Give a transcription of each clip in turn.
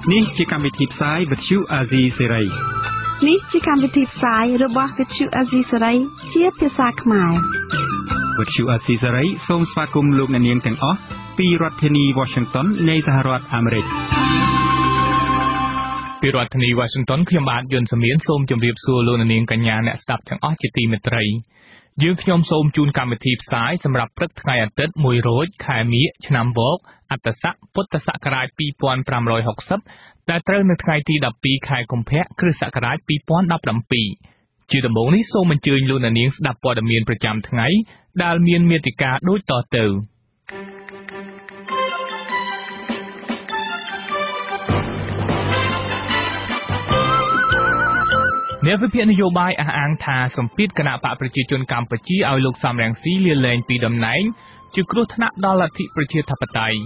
នេះជាកម្មវិធីផ្សាយវិទ្យុអាស៊ីសេរីនេះជាកម្មវិធីផ្សាយរបស់វិទ្យុអាស៊ីសេរីជាភាសាខ្មែរវិទ្យុអាស៊ីសេរីសូមស្វាគមន៍លោកអ្នកនាងទាំងអស់ពីរដ្ឋធានី Washington នៃសហរដ្ឋអាមេរិកពីរដ្ឋធានី Washington ខ្ញុំបាទយុនសមៀនសូមជម្រាបសួរលោកអ្នកនាងកញ្ញាអ្នកស្ដាប់ទាំងអស់ជាទីមេត្រីយើងខ្ញុំសូមជូនកម្មវិធីផ្សាយសម្រាប់ព្រឹកថ្ងៃអាទិត្យ1រោចខែមិញឆ្នាំវកអត្តស័កពុទ្ធសករាជ2560ដែលត្រូវនៅថ្ងៃទី12ខែកុម្ភៈគ្រិស្តសករាជ2017ជាដំបូងនេះសូមអញ្ជើញលោកអ្នកនាងស្ដាប់ព័ត៌មានប្រចាំថ្ងៃដែលមានមាតិកាដូចតទៅអ្នកវិភាគនយោបាយអះអាងថាសម្ពាធគណៈបកប្រជាជនកម្ពុជាឲ្យលោកសំរងស៊ីលាលែងពីតំណែងជាគ្រោះថ្នាក់ដល់លទ្ធិប្រជាធិបតេយ្យ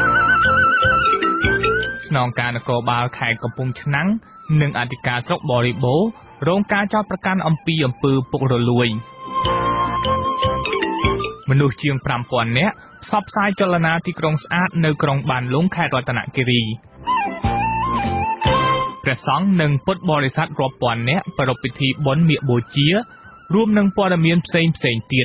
ស្នងការនគរបាលខេត្តកំពង់ឆ្នាំងនិងអធិការស្រុកបរិបូររងការចោទប្រកាន់អំពីអំពើពុករលួយមនុស្សជាង 5000 នាក់ផ្សព្វផ្សាយចលនាទីក្រុងស្អាតនៅក្រុងបានលុងខេត្តរតនគិរីព្រះសង្ឃនិងពុទ្ធបរិស័ទរាប់ពាន់នាក់ប្រារព្ធពិធីបុណ្យមាឃបូជារួមនឹងព័ត៌មានផ្សេងទៀត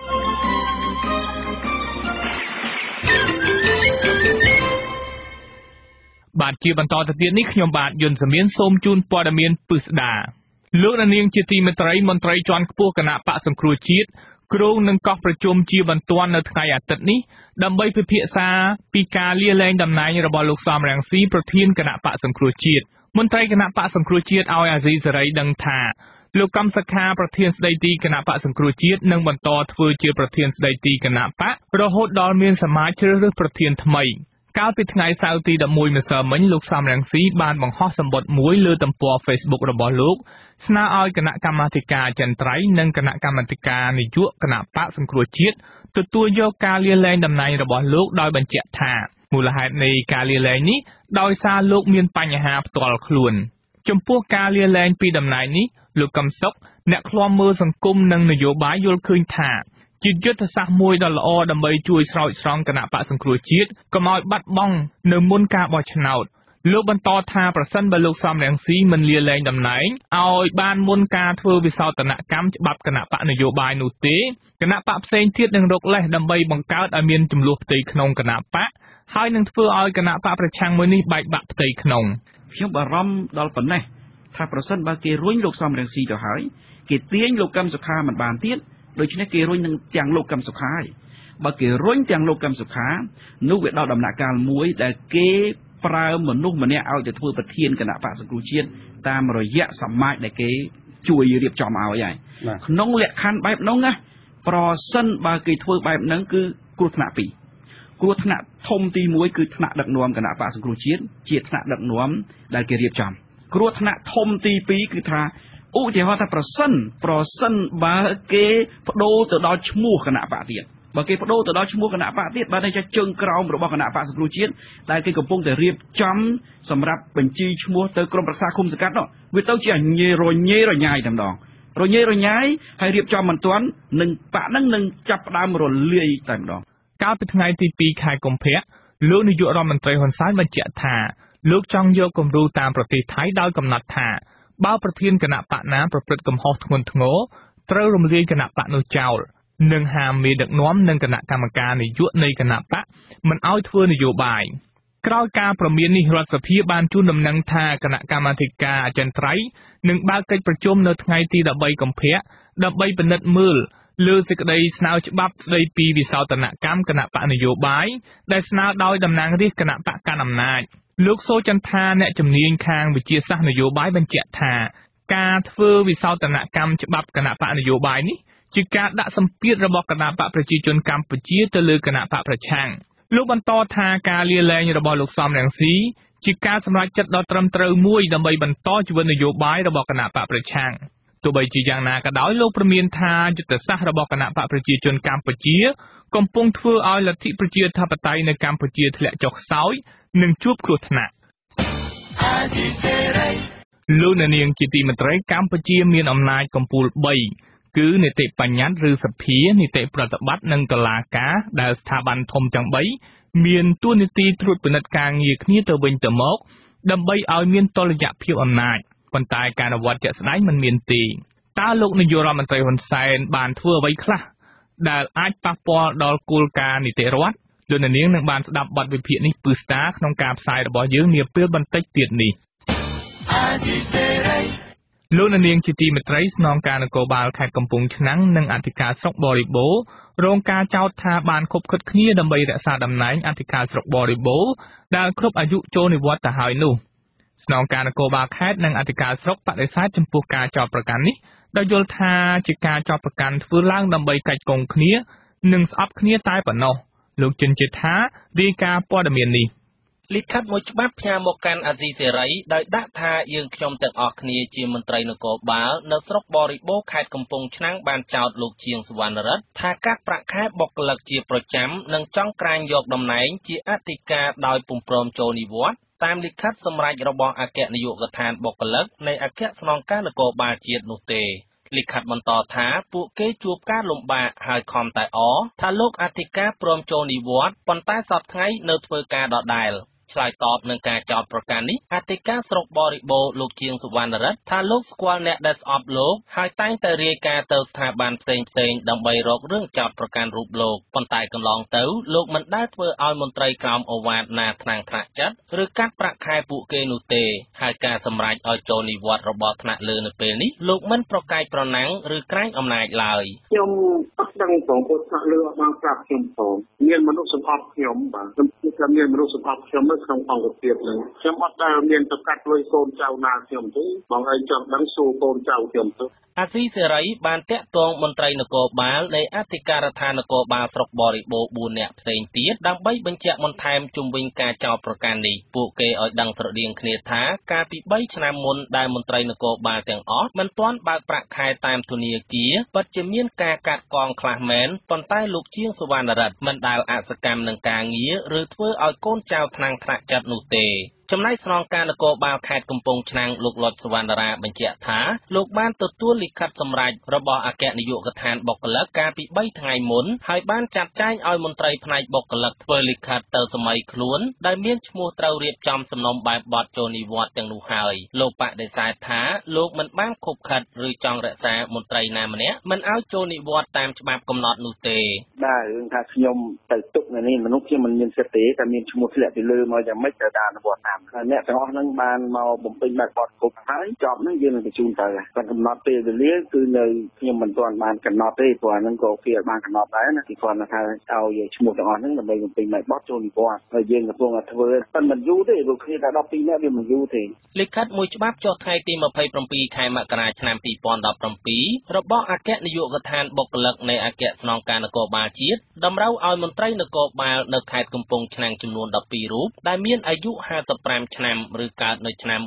បាទជាបន្តទៅទៀតនេះខ្ញុំបាទយុនសមៀនសូមជូនព័ត៌មានពិស្ដាលោកអ្នកនាងជាទីមេត្រីមន្ត្រីជាន់ខ្ពស់គណៈបកសង្គ្រោះជាតិគ្រងនឹងកោះប្រជុំជាបន្ទាន់នៅថ្ងៃអាទិត្យនេះដើម្បីពិភាក្សាពីការលាលែងតំណែងរបស់លោកសំរងស៊ីប្រធានគណៈបកសង្គ្រោះជាតិមន្ត្រីគណៈបកសង្គ្រោះជាតិឲ្យអាស៊ីសេរីដឹងថាលោកកម្មសខាប្រធានស្ដីទីគណៈបកសង្គ្រោះជាតិនឹងបន្តធ្វើជាប្រធានស្ដីទីគណៈបករហូតដល់មានសមាជជ្រើសរើសប្រធានថ្មីកាលពីថ្ងៃសៅរ៍ទី11ម្សិលមិញលោកសំរងស៊ីបានបង្ហោះសម្បត្តិមួយលើទំព័រ Facebook របស់លោកស្នើឲ្យគណៈកម្មាធិការអចិន្ត្រៃយ៍និងគណៈកម្មាធិការនយោបាយគណៈបកសង្គ្រោះជាតិទទួលយកការលាលែងតំណែងរបស់លោកដោយបញ្ជាក់ថាមូលហេតុនៃការលាលែងនេះដោយសារលោកមានបញ្ហាផ្ទាល់ខ្លួនចំពោះការលាលែងពីតំណែងនេះលោកកឹមសុខអ្នកឃ្លាំមើលសង្គមនិងនយោបាយយល់ឃើញថាជាយុទ្ធសាស្ត្រមួយដ៏ល្អដើម្បីជួយស្រោចស្រង់គណៈបកសង្គ្រោះជាតិកុំឲ្យបាត់បង់នៅមុនការបោះឆ្នោតលោកបន្តថាប្រសិនបើលោកសំរងស៊ីមិនលាលែងតំណែងឲ្យបានមុនការធ្វើវិសោធនកម្មច្បាប់គណៈបកនយោបាយនោះទេគណៈបកផ្សេងទៀតនឹងរកលេសដើម្បីបង្កើតឲ្យមានចំនួនផ្ទៃក្នុងគណៈបកហើយនឹងធ្វើឲ្យគណៈបកប្រឆាំងមួយនេះបែកបាក់ផ្ទៃក្នុងខ្ញុំបារម្ភដល់ប៉ុណ្ណេះថាប្រសិនបើគេរុញលោកសំរងស៊ីទៅហើយគេទាញលោកកឹមសុខាមិនបានទៀតដូច្នេះគេរុញនឹងទាំងលោកកឹមសុខាហើយបើគេរុញទាំងលោកកឹមសុខានោះវាដល់ដំណាក់កាលមួយដែលគេប្រើមនុស្សម្នាក់ឲ្យទៅធ្វើប្រធានគណៈបកសង្គ្រោះជាតិតាមរយៈសមាជដែលគេជួយរៀបចំឲ្យហើយក្នុងលក្ខខណ្ឌបែបនោះណាប្រសិនបើគេធ្វើបែបហ្នឹងគឺគ្រោះថ្នាក់ពីរគ្រោះថ្នាក់ធំទី1គឺថ្នាក់ដឹកនាំគណៈបកសង្គ្រោះជាតិជាថ្នាក់ដឹកនាំដែលគេរៀបចំគ្រោះថ្នាក់ធំទី2គឺថាឧទាហរណ៍ថាប្រសិនបើគេបដូរទៅដល់ឈ្មោះគណៈបកទៀតបើគេបដូរទៅដល់ឈ្មោះគណៈបកទៀតបានតែជើងក្រោមរបស់គណៈបកសង្គ្រោះជាតិដែលគេកំពុងតែរៀបចំសម្រាប់បញ្ជីឈ្មោះទៅក្រុមប្រឹក្សាឃុំសង្កាត់នោះវាទៅជារញ៉េរញ៉ាយតែម្ដងរញ៉េរញ៉ាយហើយរៀបចំមិនទាន់នឹងបកហ្នឹងនឹងចាប់ផ្ដើមរលាយតែម្ដងកាលពីថ្ងៃទី2ខែកុម្ភៈលោកនាយករដ្ឋមន្ត្រីហ៊ុនសែនបញ្ជាក់ថាលោកចង់យកគំរូតាមប្រទេសថៃដោយកំណត់ថាបើប្រធានគណៈបកណាប្រព្រឹត្តកំហុសធ្ងន់ធ្ងរត្រូវរំលាយគណៈបកនោះចោលនិងហាមមេដឹកនាំនិងគណៈកម្មការនយោបាយនៃគណៈបកមិនឲ្យធ្វើនយោបាយក្រោយការប្រមាននេះរដ្ឋសភាបានជូនដំណឹងថាគណៈកម្មាធិការអចិន្ត្រៃយ៍នឹងបើកកិច្ចប្រជុំនៅថ្ងៃទី13កុម្ភៈដើម្បីពិនិត្យមើលលើសេចក្តីស្នើច្បាប់ស្តីពីវិសោធនកម្មគណៈបកនយោបាយដែលស្នើដោយតំណាងរាស្ត្រគណៈបកកណ្ដាលអំណាចលោកសូចន្ទថាអ្នកជំនាញខាងវិទ្យាសាស្ត្រនយោបាយបញ្ជាក់ថាការធ្វើវិសោធនកម្មច្បាប់គណៈបកនយោបាយនេះជាការដាក់សម្ពាធរបស់គណៈបកប្រជាជនកម្ពុជាទៅលើគណៈបកប្រឆាំងលោកបន្តថាការលាលែងរបស់លោកសំរងស៊ីជាការសម្រេចចិត្តដ៏ត្រឹមត្រូវមួយដើម្បីបន្តជីវិតនយោបាយរបស់គណៈបកប្រឆាំងទោះបីជាយ៉ាងណាក៏ដោយលោកព្រមានថាយុទ្ធសាស្ត្ររបស់គណៈបកប្រជាជនកម្ពុជាកំពុងធ្វើឲ្យលទ្ធិប្រជាធិបតេយ្យនៅកម្ពុជាធ្លាក់ចុះខ្សោយនិងជួបគ្រោះថ្នាក់លោកអ្នកនាងជាទីមេត្រីកម្ពុជាមានអំណាចកម្ពូល3គឺនីតិបញ្ញត្តិឬសភានីតិប្រតិបត្តិនិងតុលាការដែលស្ថាប័នធំទាំង3មានតួនាទីត្រួតពិនិត្យការងារគ្នាទៅវិញទៅមកដើម្បីឲ្យមានតុល្យភាពអំណាចប៉ុន្តែការអនុវត្តជាក់ស្ដែងមិនមានទេតើលោកនាយករដ្ឋមន្ត្រីហ៊ុនសែនបានធ្វើអ្វីខ្លះដែលអាចប៉ះពាល់ដល់គោលការណ៍នីតិរដ្ឋលោកនាងនឹងបានស្ដាប់បទវិភាគនេះពឺស្ដាក្នុងការផ្សាយរបស់យើងនាពេលបន្តិចទៀតនេះលោកនាងជាទីមេត្រីស្នងការនគរបាលខេត្តកំពង់ឆ្នាំងនិងអធិការស្រុកបរិបូរណ៍រងការចោទថាបានខុបខិតគ្នាដើម្បីរក្សាតំណែងអធិការស្រុកបរិបូរណ៍ដែលគ្រប់អាយុចូលនិវត្តន៍ទៅហើយនោះស្នងការនគរបាលខេត្តនិងអធិការស្រុកបដិសេធចំពោះការចោទប្រកាន់នេះដោយយល់ថាជាការចោទប្រកាន់ធ្វើឡើងដើម្បីកាច់កងគ្នានិងស្អប់គ្នាតែប៉ុណ្ណោះលោកចិនជិតថារាយការណ៍ព័ត៌មាននេះលិខិតមួយច្បាប់ផ្ញើមកកាន់អាស៊ីសេរីដោយដាក់ថាយើងខ្ញុំទាំងអស់គ្នាជាមន្ត្រីនគរបាលនៅស្រុកបរិបូរណ៍ខេត្តកំពង់ឆ្នាំងបានចោទលោកជាងសុវណ្ណរិទ្ធថាកាត់ប្រាក់ខែបុគ្គលិកជាប្រចាំនិងចង់ក្រាញយកតំណែងជាអធិការដោយពុំព្រមចូលនិវត្តន៍តាមលិខិតសម្រេចរបស់អគ្គនាយកដ្ឋានបុគ្គលិកនៃអគ្គស្នងការនគរបាលជាតិនោះទេលិខិតបន្តថាពួកគេជួបការលំបាកហើយខំតែថាលោកអធិការព្រមចូលនិវត្តន៍ប៉ុន្តែសប្តាហ៍ថ្ងៃនៅធ្វើការដដែលឆ្លើយតបនឹងការចោទប្រកាន់នេះអធិការស្រុកបរិបូរណ៍លោកជាងសុវណ្ណរិទ្ធថាលោកស្គាល់អ្នកដែលស្អប់លោកហើយតែងតែរាយការណ៍ទៅស្ថាប័នផ្សេងដើម្បីរករឿងចោទប្រកាន់រូបលោកប៉ុន្តែកន្លងទៅលោកមិនដែលធ្វើឲ្យមន្ត្រីក្រមអូវាទណាថ្នាំងថ្នាក់ចិត្តឬកាត់ប្រាក់ខែពួកគេនោះទេហើយការសម្រេចឲ្យចូលនិវត្តន៍របស់ថ្នាក់លើនៅពេលនេះលោកមិនប្រកែកប្រណាំងឬក្រែងអំណាចឡើយខ្ញុំអត់ដឹងផងពួកថ្នាក់លើអត់បានប្រាប់ខ្ញុំផងមានមនុស្សសម្អប់ខ្ញុំបាទខ្ញុំគិតថាមានមនុស្សសម្អប់ខ្ញុំក្នុងអង្គភាពហ្នឹងខ្ញុំអត់ដែលមានប្រកាសលុយកូនចៅណាខ្ញុំទេបងឯងចង់ដឹងសួរកូនចៅខ្ញុំទៅអាស៊ីសេរីបានតាក់ទងមន្ត្រីនគរបាលនៃអធិការដ្ឋាននគរបាលស្រុកបរិបូរណ៍4នាក់ផ្សេងទៀតដើម្បីបញ្ជាក់បន្ថែមជុំវិញការចោទប្រកាន់នេះពួកគេឲ្យដឹងស្រដៀងគ្នាថាកាលពី3ឆ្នាំមុនដែលមន្ត្រីនគរបាលទាំងអស់មិនទាន់បើកប្រាក់ខែតាមធនាគារពិតជាមានការកាត់កងខ្លះមែនប៉ុន្តែលោកជាងសុវណ្ណរិទ្ធមិនដែលអសកម្មនឹងការងារឬធ្វើឲ្យកូនចៅថ្នាំងថ្នាក់ចិត្តនោះទេចំណែកស្នងការនគរបាលខេត្តកំពង់ឆ្នាំងលោកលុចសវណ្ណរាបញ្ជាក់ថាលោកបានទទួលលិខិតសម្រេចរបស់អគ្គនាយកដ្ឋានបុគ្គលិកកាលពី3ថ្ងៃមុនហើយបានចាត់ចែងឲ្យមន្ត្រីផ្នែកបុគ្គលិកធ្វើលិខិតទៅសម័យខ្លួនដែលមានឈ្មោះត្រូវរៀបចំសំណុំបែបបទចូលនិវត្តន៍ទាំងនោះហើយលោកបដិសេធថាលោកមិនបានខុបខិតឬចង់រក្សាមន្ត្រីណាម្នាក់មិនឲ្យចូលនិវត្តន៍តាមច្បាប់កំណត់នោះទេបាទរឿងថាខ្ញុំទៅទុកនៅនេះមនុស្សខ្ញុំមិនមានសិទ្ធិទេតែមានឈ្មោះធ្លាក់ពីលើមកយ៉ាងម៉េចទៅតាមអនុវត្តតាមអ្នកទាំងអស់ហ្នឹងបានមកបំពេញបែបបទគ្រប់ហើយចប់ហ្នឹងយើងនឹងបញ្ជូនទៅគាត់កំណត់ពេលវេលាគឺនៅខ្ញុំមិនទាន់បានកំណត់ទេព្រោះអាហ្នឹងក៏គេបានកំណត់ដែរណាពីគាត់ថាឲ្យឈ្មោះទាំងអស់ហ្នឹងដើម្បីបំពេញបែបបទចូលនិវត្តន៍ហើយយើងកំពុងតែធ្វើប៉ុន្តែមិនយូរទេព្រោះគ្នាតែ12នាក់វាមិនយូរទេលិខិតមួយច្បាប់ចុះថ្ងៃទី27ខែមករាឆ្នាំ2017របស់អគ្គនាយកដ្ឋានបុគ្គលិកនៃអគ្គស្នងការនគរបាលជាតិតម្រូវឲ្យមន្ត្រីនគរបាលនៅខេត្តកំពង់ឆ្នាំងចំនួន12រូបដែលមានអាយុ55ឆ្នាំឬកើតនៅឆ្នាំ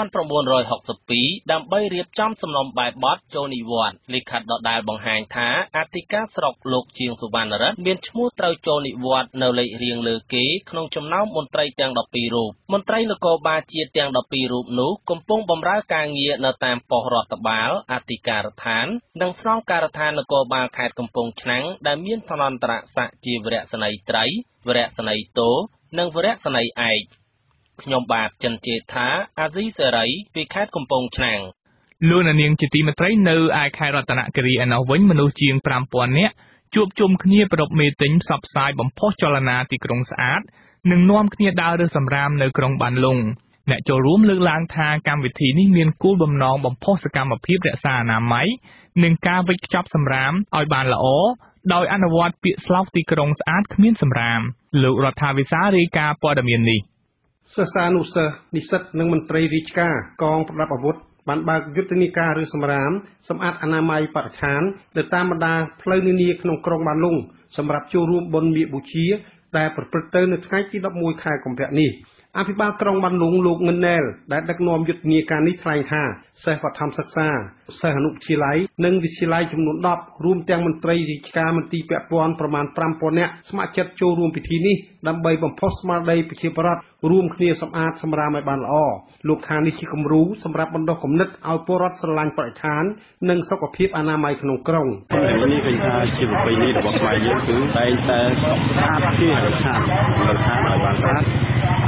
1962ដើម្បីរៀបចំសំណុំបែបបទចូលនិវត្តន៍លិខិតដដែលបង្ហាញថាអធិការស្រុកលោកជាងសុវណ្ណរិទ្ធមានឈ្មោះត្រូវចូលនិវត្តន៍នៅលេខរៀងលើគេក្នុងចំណោមមន្ត្រីទាំង12រូបមន្ត្រីនគរបាលជាតិទាំង12រូបនោះកំពុងបម្រើការងារនៅតាមប៉ុស្តិ៍រដ្ឋបាលអធិការដ្ឋាននិងស្នងការដ្ឋាននគរបាលខេត្តកំពង់ឆ្នាំងដែលមានឋានន្តរស័ក្តិជាវរៈសេនីយ៍ត្រីវរៈសេនីយ៍តូនិងវរៈសេនីយ៍ឯកខ្ញុំបាទចិនជេថាអាស៊ីសេរីពីខេត្តកំពង់ឆ្នាំងលោកនាងជាទីមេត្រីនៅឯខេត្តរតនគិរីឯណោះវិញមនុស្សជាង 5000 នាក់ជួបជុំគ្នាប្រពៃមេទិញផ្សព្វផ្សាយបំផុសចលនាទីក្រុងស្អាតនិងនាំគ្នាដើររើសសម្រាមនៅក្រុងបានលុងអ្នកចូលរួមលើកឡើងថាកម្មវិធីនេះមានគោលបំណងបំផុសសកម្មភាពរក្សាអនាម័យនិងការវេចខ្ចប់សម្រាមឲ្យបានល្អដោយអនុវត្តពាក្យស្លោកទីក្រុងស្អាតគ្មានសម្រាមលោករដ្ឋាភិបាលរាយការណ៍ព័ត៌មាននេះសិស្សានុសិស្សនិស្សិតនិងមន្ត្រីរាជការកងប្រដាប់អាវុធបានបើកយុទ្ធនាការឬសម្រាមសម្អាតអនាម័យបរិស្ថានទៅតាមបណ្ដាផ្លូវនានាក្នុងក្រុងបានលុងសម្រាប់ចូលរួមបុណ្យមាឃបូជាដែលប្រព្រឹត្តទៅនៅថ្ងៃទី11ខែកុម្ភៈនេះអភិបាលក្រុងបានលុងលោកងិនណែលដែលដឹកនាំយុទ្ធនាការនេះថ្លែងថាសិស្សបឋមសិក្សាសិស្សអនុវិទ្យាល័យនិងវិទ្យាល័យចំនួន10រួមទាំងមន្ត្រីរាជការមន្ទីរពាក់ព័ន្ធប្រមាណ 5000 នាក់ស្ម័គ្រចិត្តចូលរួមពិធីនេះដើម្បីបំផុសស្មារតីប្រជាពលរដ្ឋរួមគ្នាសម្អាតសម្រាមឲ្យបានល្អលោកថានេះជាគំរូសម្រាប់បណ្ដុះគំនិតឲ្យពលរដ្ឋស្រឡាញ់បរិស្ថាននិងសុខភាពអនាម័យក្នុងក្រុងនេះគឺថាជាប្រពៃណីរបស់ខ្មែរយើងគឺតែងតែស្អាតជាបរិស្ថានឲ្យបានស្អាតដើម្បីឲ្យ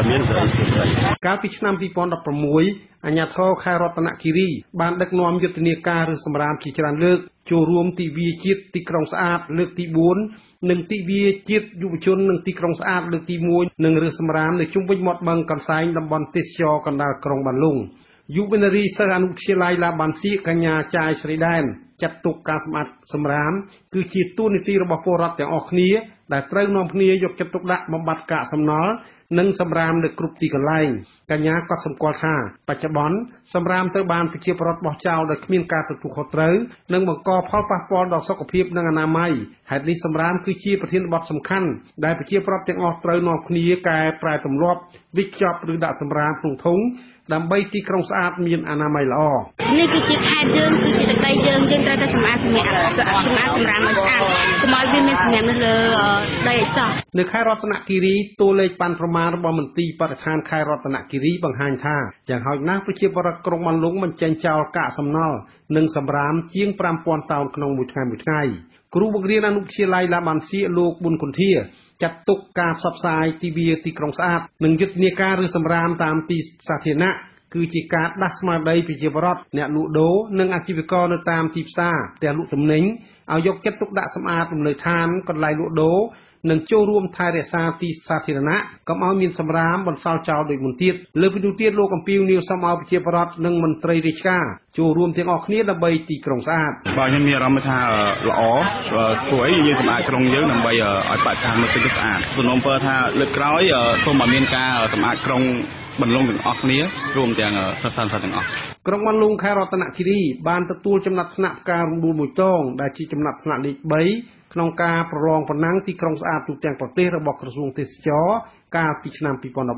មានសេរីភាពស្ដីកាលពីឆ្នាំ2016អាជ្ញាធរខេត្តរតនគិរីបានដឹកនាំយុទ្ធនាការឬសម្រាមជាច្រើនលើកចូលរួមទិវាជាតិទីក្រុងស្អាតលើកទី4និងទិវាជាតិយុវជននិងទីក្រុងស្អាតលើកទី1និងឬសម្រាមនៅជុំវិញមាត់បឹងកន្សែងតំបន់ទេសចរកណ្ដាលក្រុងបានលុងយុវនារីសិស្សអនុវិទ្យាល័យឡាបានសៀកកញ្ញាចាយស្រីដែនចាត់ទុកការសម្អាតសម្រាមគឺជាទួនាទីរបស់ពលរដ្ឋទាំងអស់គ្នាដែលត្រូវនាំគ្នាយកចិត្តទុកដាក់បំបត្តិកាកសំណល់និងសម្រាមនៅគ្រប់ទីកន្លែងកញ្ញាក៏សម្គាល់ថាបច្ចុប្បន្នសម្រាមត្រូវបានប្រជាពលរដ្ឋបោះចោលដោយគ្មានការទទួលខុសត្រូវនិងបង្កផលប៉ះពាល់ដល់សុខភាពនិងអនាម័យហេតុនេះសម្រាមគឺជាប្រធានបទសំខាន់ដែលប្រជាពលរដ្ឋទាំងអស់ត្រូវនាំគ្នាកែប្រែទម្លាប់វិខ្ចប់ឬដាក់សម្រាមក្នុងធុងដើម្បីទីក្រុងស្អាតមានអនាម័យល្អនេះគឺជាខេត្តយើងគឺជាទឹកដីយើងត្រូវតែសម្អាតសម្រាមឲ្យស្អាតកុំឲ្យវាមានសម្រាមនៅលើដីអីសោះនៅខេត្តរតនគិរីតួលេខប៉ាន់ប្រមាណរបស់មន្ទីរបរិស្ថានខេត្តរតនគិរីបង្ហាញថាយ៉ាងហោចណាស់ប្រជាពលរដ្ឋក្រុងបានលុងបញ្ចេញចោលកាកសំណល់និងសម្រាមជាង 5000 តោនក្នុងមួយថ្ងៃគ្រូបង្រៀនអនុវិទ្យាល័យឡាបានសៀកលោកប៊ុនគុន្ធាចាត់ទុកការផ្សព្វផ្សាយទិវាទីក្រុងស្អាតនិងយុទ្ធនាការឬសម្រាមតាមទីសាធារណៈគឺជាការដាស់ស្មារតីប្រជាពលរដ្ឋអ្នកលក់ដូរនិងអាជីវករនៅតាមទីផ្សារផ្ទះលក់ទំនិញឲ្យយកចិត្តទុកដាក់សម្អាតលំនៅឋានកន្លែងលក់ដូរនិងចូលរួមថែរក្សាទីសាធារណៈកុំឲ្យមានសម្រាមបន្សល់ចោលដូចមុនទៀតលើពីនោះទៀតលោកអំពីវនីវសូមឲ្យប្រជាពលរដ្ឋនិងមន្ត្រីរាជការចូលរួមទាំងអស់គ្នាដើម្បីទីក្រុងស្អាតបាទខ្ញុំមានអារម្មណ៍ថាល្អព្រោះអីយើងសម្អាតក្រុងយើងដើម្បីឲ្យបរិស្ថានមើលទៅស្អាតសំណូមពរថាលើកក្រោយសូមឲ្យមានការសម្អាតក្រុងបន្លុងទាំងអស់គ្នារួមទាំងសិស្សសិស្សទាំងអស់ក្រុងបន្លុងខេត្តរតនគិរីបានទទួលចំណាត់ថ្នាក់ផ្ការំដួលមួយតងដែលជាចំណាត់ថ្នាក់លេខ3ក្នុងការប្រឡងប្រណាំងទីក្រុងស្អាតទូទាំងប្រទេសរបស់ក្រសួងទេសចរកាលពីឆ្នាំ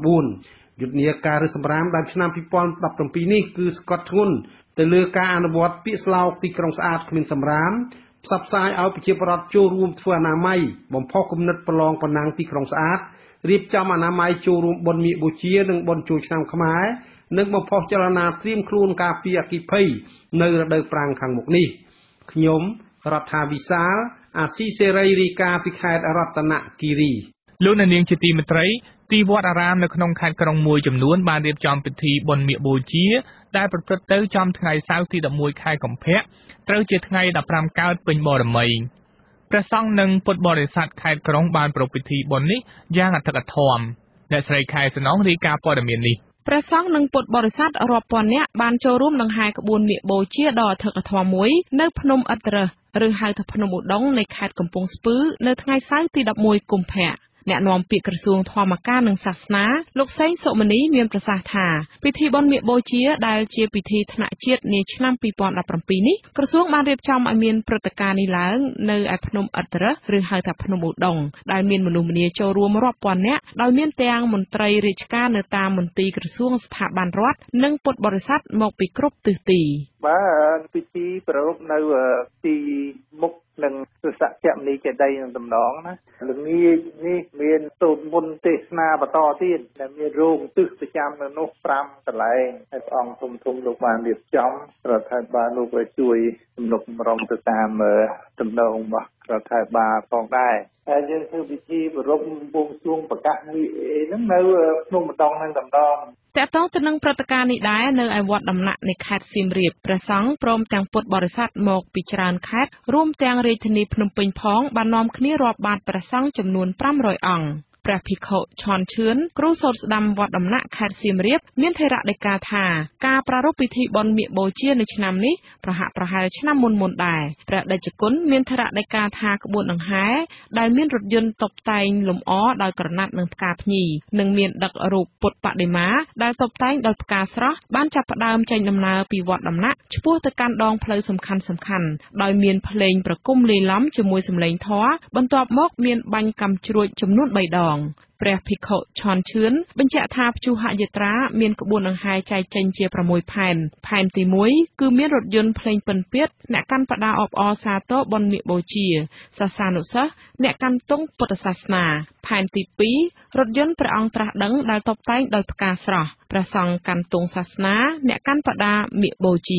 2014យុទ្ធនាការឬសម្រាមដើមឆ្នាំ2017នេះគឺស្កត់ធ្ងន់ទៅលើការអនុវត្តពាក្យស្លោកទីក្រុងស្អាតគ្មានសម្រាមផ្សព្វផ្សាយឲ្យប្រជាពលរដ្ឋចូលរួមធ្វើអនាម័យបំផុសគំនិតប្រឡងប្រណាំងទីក្រុងស្អាតរៀបចំអនាម័យចូលរួមបុណ្យមាឃបូជានិងបុណ្យចូលឆ្នាំខ្មែរនិងបំផុសចលនាត្រៀមខ្លួនការពារអគ្គិភ័យនៅរដូវប្រាំងខាងមុខនេះខ្ញុំរដ្ឋាវិសាលអាស៊ីសេរីរាយការណ៍ពីខេត្តរតនគិរីលោកអ្នកនាងជាទីមេត្រីទីវត្តអារាមនៅក្នុងខេត្តក្រុងមួយចំនួនបានរៀបចំពិធីបុណ្យមាឃបូជាដែលប្រព្រឹត្តទៅចំថ្ងៃសៅរ៍ទី11ខែកុម្ភៈត្រូវជាថ្ងៃ15កើតពេញបូរមីព្រះសង្ឃនិងពុទ្ធបរិស័ទខេត្តក្រុងបានប្រពៃពិធីបុណ្យនេះយ៉ាងអធិកអធមអ្នកស្រីខែសំណងរាយការណ៍ព័ត៌មាននេះព្រះសង្ឃនិងពុទ្ធបរិស័ទរាប់ពាន់នាក់បានចូលរួមនឹងហែក្បួនមាឃបូជាដ៏អធិកអធមមួយនៅភ្នំឥត្រឹសឬហៅថាភ្នំឧដុង្គនៃខេត្តកំពង់ស្ពឺនៅថ្ងៃសៅរ៍ទី11កុម្ភៈអ្នកនាំពាក្យក្រសួងធម្មការនិងសាសនាលោកសេងសុមនីមានប្រសាសន៍ថាពិធីបុណ្យមាឃបូជាដែលជាពិធីថ្នាក់ជាតិនាឆ្នាំ2017នេះក្រសួងបានរៀបចំឲ្យមានព្រឹត្តិការណ៍នេះឡើងនៅឯភ្នំឥត្រឹសឬហៅថាភ្នំឧដុង្គដែលមានមនុស្សម្នាចូលរួមរាប់ពាន់នាក់ដោយមានទាំងមន្ត្រីរាជការនៅតាមមន្ទីរក្រសួងស្ថាប័នរដ្ឋនិងពុទ្ធបរិស័ទមកពីគ្រប់ទិសទីបាទពិធីប្រារព្ធនៅទីមុខនិងសក្យមនីចេតិយនឹងតំណងណាល្ងាចនេះមានសូត្រមន្តទេសនាបន្តទៀតដែលមានរោងទិសប្រចាំនៅនោះ5កន្លែងហើយព្រះអង្គធំលោកបានរៀបចំរដ្ឋាភិបាលលោកឲ្យជួយទំនុកបំរុងទៅតាមតំណងរបស់រដ្ឋាភិបាលផងដែរហើយយើងធ្វើពិធីប្រារព្ធបួងសួងប្រកាសនេះហ្នឹងនៅភ្នំឧដុង្គនឹងតំណងតកតងទៅនឹងព្រឹត្តិការណ៍នេះដែរនៅឯវត្តដំណាក់នៃខេត្តសៀមរាបព្រះសង្ឃព្រមទាំងពុទ្ធបរិស័ទមកពីច្រើនខេត្តរួមទាំងរាជធានីភ្នំពេញផងបាននាំគ្នារាប់បាតព្រះសង្ឃចំនួន500អង្គព្រះភិក្ខុឆនឈឿនគ្រូសូត្រស្ដាំវត្តដំណាក់ខេត្តសៀមរាបមានថេរដីកាថាការប្រារព្ធពិធីបុណ្យមាឃបូជានៅឆ្នាំនេះប្រហាក់ប្រហែលឆ្នាំមុនដែរព្រះតេជគុណមានថេរដីកាថាក្បួនដង្ហែដែលមានរថយន្តតុបតែងលម្អដោយក្រណាត់និងផ្កាភ្ញីនិងមានដឹករូបពុទ្ធបដិមាដែលតុបតែងដោយផ្កាស្រស់បានចាប់ផ្ដើមចេញដំណើរពីវត្តដំណាក់ឆ្ពោះទៅកាន់ដងផ្លូវសំខាន់ដោយមានភ្លេងប្រគំលាយឡំជាមួយសំឡេងធម៌បន្ទាប់មកមានបាញ់កាំជ្រួចចំនួន3ដងព្រះភិក្ខុឆនឈឿនបញ្ជាក់ថាព្យុហយាត្រាមានក្បួនដង្ហែចែកចេញជា6ផែនទី1គឺមានរថយន្តភ្លេងពិណពាទ្យអ្នកកាន់បដាអបអរសាទរបុណ្យមាឃបូជាសាសានុសិស្សអ្នកកាន់ទង់ពុទ្ធសាសនាផែនទី2រថយន្តព្រះអង្គត្រាស់ដឹងដែលតុបតែងដោយផ្កាស្រស់ព្រះសង្ឃកាន់ទង់សាសនាអ្នកកាន់បដាមាឃបូជា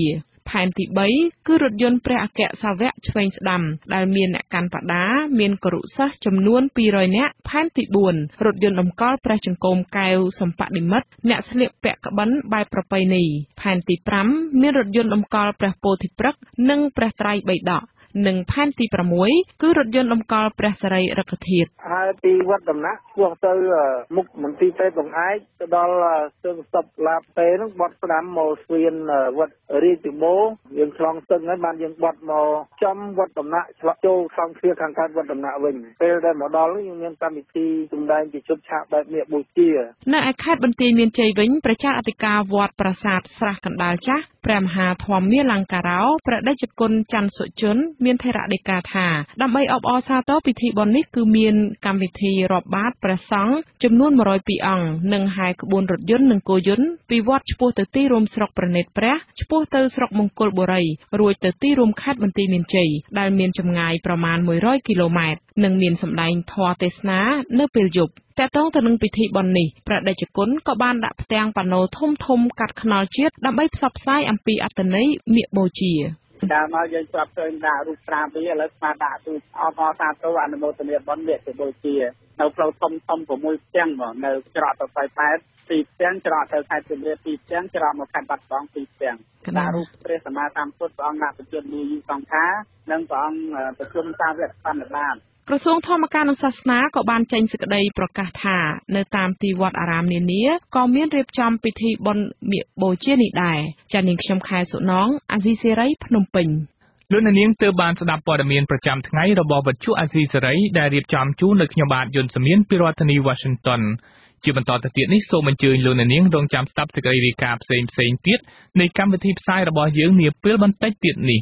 ផែនទី3គឺរថយន្តព្រះអគ្គសាវកឆ្វេងស្ដាំដែលមានអ្នកកាន់បដាមានគរុសិស្សចំនួន200នាក់ផែនទី4រថយន្តតម្កល់ព្រះចង្កូមកែវសម្បតិមិត្តអ្នកស្លៀកពាក់ក្បិនបែបប្រពៃណីផែនទី5មានរថយន្តតម្កល់ព្រះពោធិព្រឹក្សនិងព្រះត្រៃបិដកនិងផែនទី6គឺរថយន្តតម្កល់ព្រះសារីរិកធាតុហើយពីវត្តដំណាក់ឆ្ពោះទៅមុខមន្ទីរពេទ្យបង្អែកទៅដល់ស្ទឹងសពឡាពេហ្នឹងបត់ស្ដាំមកស្វៀនវត្តរាជមោយើងឆ្លងស្ទឹងហើយបានយើងបត់មកចំវត្តដំណាក់ឆ្លងចូលខំគ្នាខាងកើតវត្តដំណាក់វិញពេលដែលមកដល់នេះយើងមានកម្មវិធីសម្ដែងជាជប់ឆាកបែបនេះបូជានៅឯខេត្តបន្ទាយមានជ័យវិញប្រជាអធិការវត្តប្រាសាទស្រះកណ្ដាលចាស់ព្រះមហាធម្មមាលង្ការោព្រះដេចគុណច័ន្ទសុជនមានថេរដីកាថាដើម្បីអបអរសាទរពិធីបុណ្យនេះគឺមានកម្មវិធីរាប់បាតព្រះសង្ឃចំនួន102អង្គនិងហែក្បួនរថយន្តនិងគោយន្តពីវត្តឆ្ពោះទៅទីរួមស្រុកប្រណិតព្រះឆ្ពោះទៅស្រុកមង្គលបុរីរួចទៅទីរួមខេត្តបន្ទាយមានជ័យដែលមានចម្ងាយប្រមាណ100គីឡូម៉ែត្រនិងមានសម្ដែងធម៌ទេសនានៅពេលយប់តកតងទៅនឹងពិធីបុណ្យនេះព្រះដេចគុណក៏បានដាក់ផ្ទាំងប៉ាណូធំៗកាត់ខ្នល់ជាតិដើម្បីផ្សព្វផ្សាយអំពីអត្ថន័យមាឃបូជាដើមមកយើងស្រាប់ឃើញដាក់រូបត្រាវាឥឡូវស្មាដាក់ទូអបអរសាទរអនុមោទនាបុណ្យមាឃបូជានៅផ្លូវធំ6ផ្ទាំងបងនៅច្រកទៅប៉ែត2ផ្ទាំងច្រកទៅខេត្តសៀមរាប2ផ្ទាំងច្រកមកខេត្តបាត់ដំបង2ផ្ទាំងដាក់រូបព្រះសម្មាសម្ពុទ្ធព្រះអង្គដាក់ប្រជជនយូសង្ខានិងព្រះអង្គប្រជជនសាវកបណ្ឌបាតក្រសួងធម្មការនិងសាសនាក៏បានចេញសេចក្តីប្រកាសថានៅតាមទីវត្តអារាមនានាក៏មានរៀបចំពិធីបុណ្យមាឃបូជានេះដែរចា៎នាងខ្ញុំខែសុណងអាស៊ីសេរីភ្នំពេញលោកនាងទើបបានស្ដាប់ព័ត៌មានប្រចាំថ្ងៃរបស់វិទ្យុអាស៊ីសេរីដែលរៀបចំជូននៅខ្ញុំបាទយុនសមៀនពីរដ្ឋធានី Washington ជាបន្តទៅទៀតនេះសូមអញ្ជើញលោកនាងរងចាំស្ដាប់សេចក្តីរាយការណ៍ផ្សេងៗទៀតនៃកម្មវិធីផ្សាយរបស់យើងនាពេលបន្តិចទៀតនេះ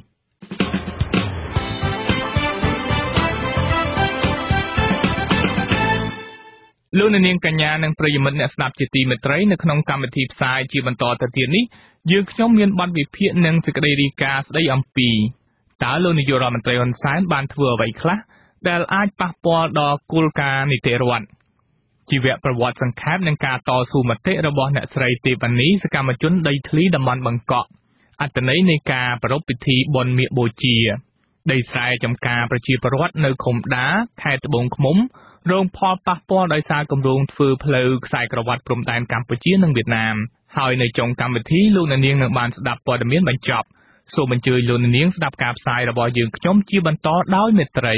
លោកនាងកញ្ញានិងប្រិយមិត្តអ្នកស្ដាប់ជាទីមេត្រីនៅក្នុងកម្មវិធីផ្សាយជាបន្តទៅទៀតនេះយើងខ្ញុំមានបទវិភាគនិងសេចក្តីរាយការណ៍ស្ដីអំពីតើលោកនាយករដ្ឋមន្ត្រីហ៊ុនសែនបានធ្វើអ្វីខ្លះដែលអាចប៉ះពាល់ដល់គោលការណ៍នីតិរដ្ឋជីវប្រវត្តិសង្ខេបនិងការតស៊ូមតិរបស់អ្នកស្រីទេវនីសកម្មជនដីធ្លីតំបន់បង្កក់អត្ថន័យនៃការប្រារព្ធពិធីបុណ្យមាឃបូជាដីស្រែចម្ការប្រជាពលរដ្ឋនៅឃុំដាខេត្តត្បូងឃ្មុំរងផលប៉ះពាល់ដោយសារគម្រោងធ្វើផ្លូវខ្សែក្រវ៉ាត់ព្រំដែនកម្ពុជានិងវៀតណាមហើយនៅចុងកម្មវិធីលោកនាងនឹងបានស្ដាប់ព័ត៌មានបញ្ចប់សូមអញ្ជើញលោកនាងស្ដាប់ការផ្សាយរបស់យើងខ្ញុំជាបន្តដោយមេត្រី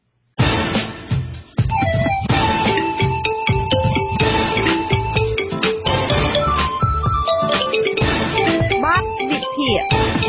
បាទវិភាគ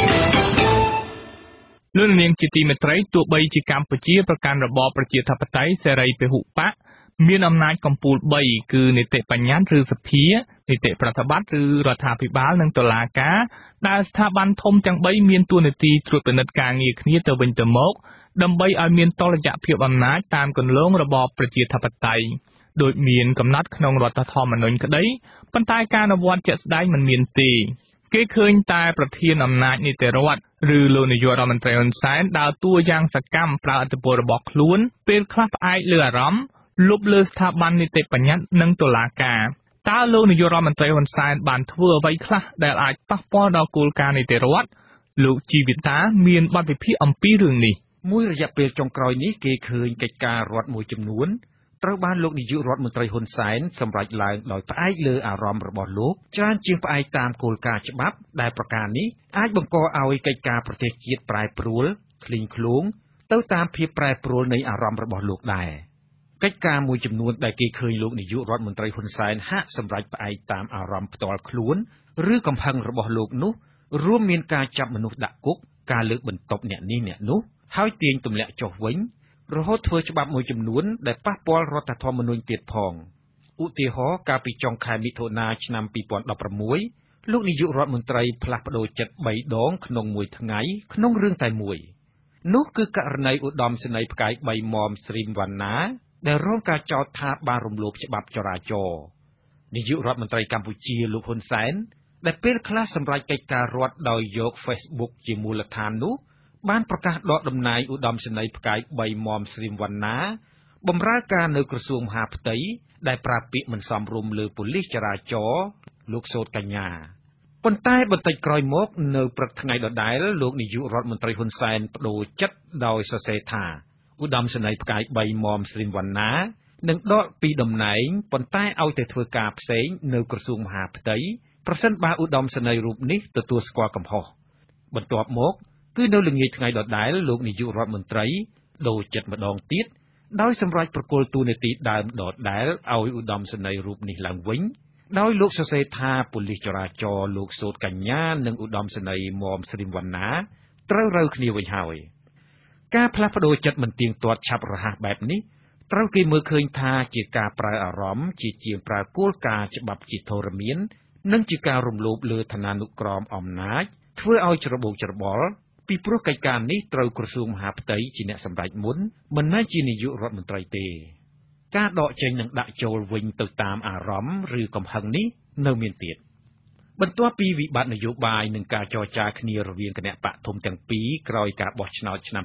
លោកនាងជាទីមេត្រីទោះបីជាកម្ពុជាប្រកាន់របបប្រជាធិបតេយ្យសេរីពហុបកមានអំណាចកំពូល3គឺនីតិបញ្ញត្តិឬសភានីតិប្រតិបត្តិឬរដ្ឋាភិបាលនិងតុលាការដែលស្ថាប័នធំទាំង3មានតួនាទីត្រួតពិនិត្យការងារគ្នាទៅវិញទៅមកដើម្បីឲ្យមានតុល្យភាពអំណាចតាមគន្លងរបបប្រជាធិបតេយ្យដោយមានកំណត់ក្នុងរដ្ឋធម្មនុញ្ញក្តីប៉ុន្តែការអនុវត្តជាក់ស្ដែងមិនមានទេគេឃើញតែប្រធានអំណាចនីតិរដ្ឋឬលោកនាយករដ្ឋមន្ត្រីហ៊ុនសែនដើរតួយ៉ាងសកម្មប្រើឥទ្ធិពលរបស់ខ្លួនពេលខ្លះផ្អែកលើអារម្មណ៍លុបលើស្ថាប័ននីតិបញ្ញត្តិនិងតុលាការតើលោកនាយករដ្ឋមន្ត្រីហ៊ុនសែនបានធ្វើអ្វីខ្លះដែលអាចប៉ះពាល់ដល់គោលការណ៍នីតិរដ្ឋលោកជីវិតាមានបទវិភាគអំពីរឿងនេះមួយរយៈពេលចុងក្រោយនេះគេឃើញកិច្ចការរដ្ឋមួយចំនួនត្រូវបានលោកនាយករដ្ឋមន្ត្រីហ៊ុនសែនសម្រេចឡើងដោយផ្អែកលើអារម្មណ៍របស់លោកច្រើនជាងផ្អែកតាមគោលការណ៍ច្បាប់ដែលប្រការនេះអាចបង្កឲ្យកិច្ចការប្រទេសជាតិប្រែប្រួលឃ្លីងឃ្លោងទៅតាមភាពប្រែប្រួលនៃអារម្មណ៍របស់លោកដែរកិច្ចការមួយចំនួនដែលគេឃើញលោកនាយករដ្ឋមន្ត្រីហ៊ុនសែនហាក់សម្រេចផ្អែកតាមអារម្មណ៍ផ្ទាល់ខ្លួនឬកំហឹងរបស់លោកនោះរួមមានការចាប់មនុស្សដាក់គុកការលើកបន្ទប់អ្នកនេះអ្នកនោះហើយទាញទម្លាក់ចុះវិញរហូតធ្វើច្បាប់មួយចំនួនដែលប៉ះពាល់រដ្ឋធម្មនុញ្ញទៀតផងឧទាហរណ៍កាលពីចុងខែមិថុនាឆ្នាំ2016លោកនាយករដ្ឋមន្ត្រីផ្លាស់ប្តូរចិត្ត3ដងក្នុងមួយថ្ងៃក្នុងរឿងតែមួយនោះគឺករណីឧត្តមសេនីយ៍ផ្កាយ3មុំស្រីមវណ្ណាដែលរងការចោទថាបានរំលោភច្បាប់ចរាចរណ៍នាយករដ្ឋមន្ត្រីកម្ពុជាលោកហ៊ុនសែនដែលពេលខ្លះសម្រេចកិច្ចការរដ្ឋដោយយក Facebook ជាមូលដ្ឋាននោះបានប្រកាសដកតំណែងឧត្តមសេនីយ៍ផ្កាយ3មុំស្រីមវណ្ណាបម្រើការនៅក្រសួងមហាផ្ទៃដែលប្រើពាក្យមិនសមរម្យលើប៉ូលីសចរាចរណ៍លោកសោតកញ្ញាប៉ុន្តែបន្តិចក្រោយមកនៅព្រឹកថ្ងៃដដែលលោកនាយករដ្ឋមន្ត្រីហ៊ុនសែនបដូរចិត្តដោយសរសេរថាឧត្តមសេនីយ៍ផ្កាយ3មុំស្រីវណ្ណានឹងដកពីតំណែងប៉ុន្តែឲ្យទៅធ្វើការផ្សេងនៅក្រសួងមហាផ្ទៃប្រសិនបើឧត្តមសេនីយ៍រូបនេះទទួលស្គាល់កំហុសបន្ទាប់មកគឺនៅល្ងាចថ្ងៃដដែលលោកនាយករដ្ឋមន្ត្រីដូរចិត្តម្ដងទៀតដោយសម្រេចប្រគល់តួនាទីដើមដដែលឲ្យឧត្តមសេនីយ៍រូបនេះឡើងវិញដោយលោកសរសេរថាប៉ូលីសចរាចរណ៍លោកសូត្រកញ្ញានិងឧត្តមសេនីយ៍មុំស្រីវណ្ណាត្រូវរើគ្នាវិញហើយការផ្លាស់ប្ដូរចិត្តមិនទៀងទាត់ឆាប់រហ័សបែបនេះត្រូវគេមើលឃើញថាជាការប្រើអារម្មណ៍ជាងប្រើគោលការណ៍ច្បាប់ជាធរមាននិងជាការរំលោភលើឋានានុក្រមអំណាចធ្វើឲ្យច្របូកច្របល់ពីព្រោះកិច្ចការនេះត្រូវក្រសួងមហាផ្ទៃជាអ្នកសម្រេចមុនមិនមែនជានាយករដ្ឋមន្ត្រីទេការដកចេញនិងដាក់ចូលវិញទៅតាមអារម្មណ៍ឬកំហឹងនេះនៅមានទៀតបន្ទាប់ពីវិបត្តិនយោបាយនិងការចរចាគ្នារវាងគណៈបកធំទាំងពីរក្រោយការបោះឆ្នោតឆ្នាំ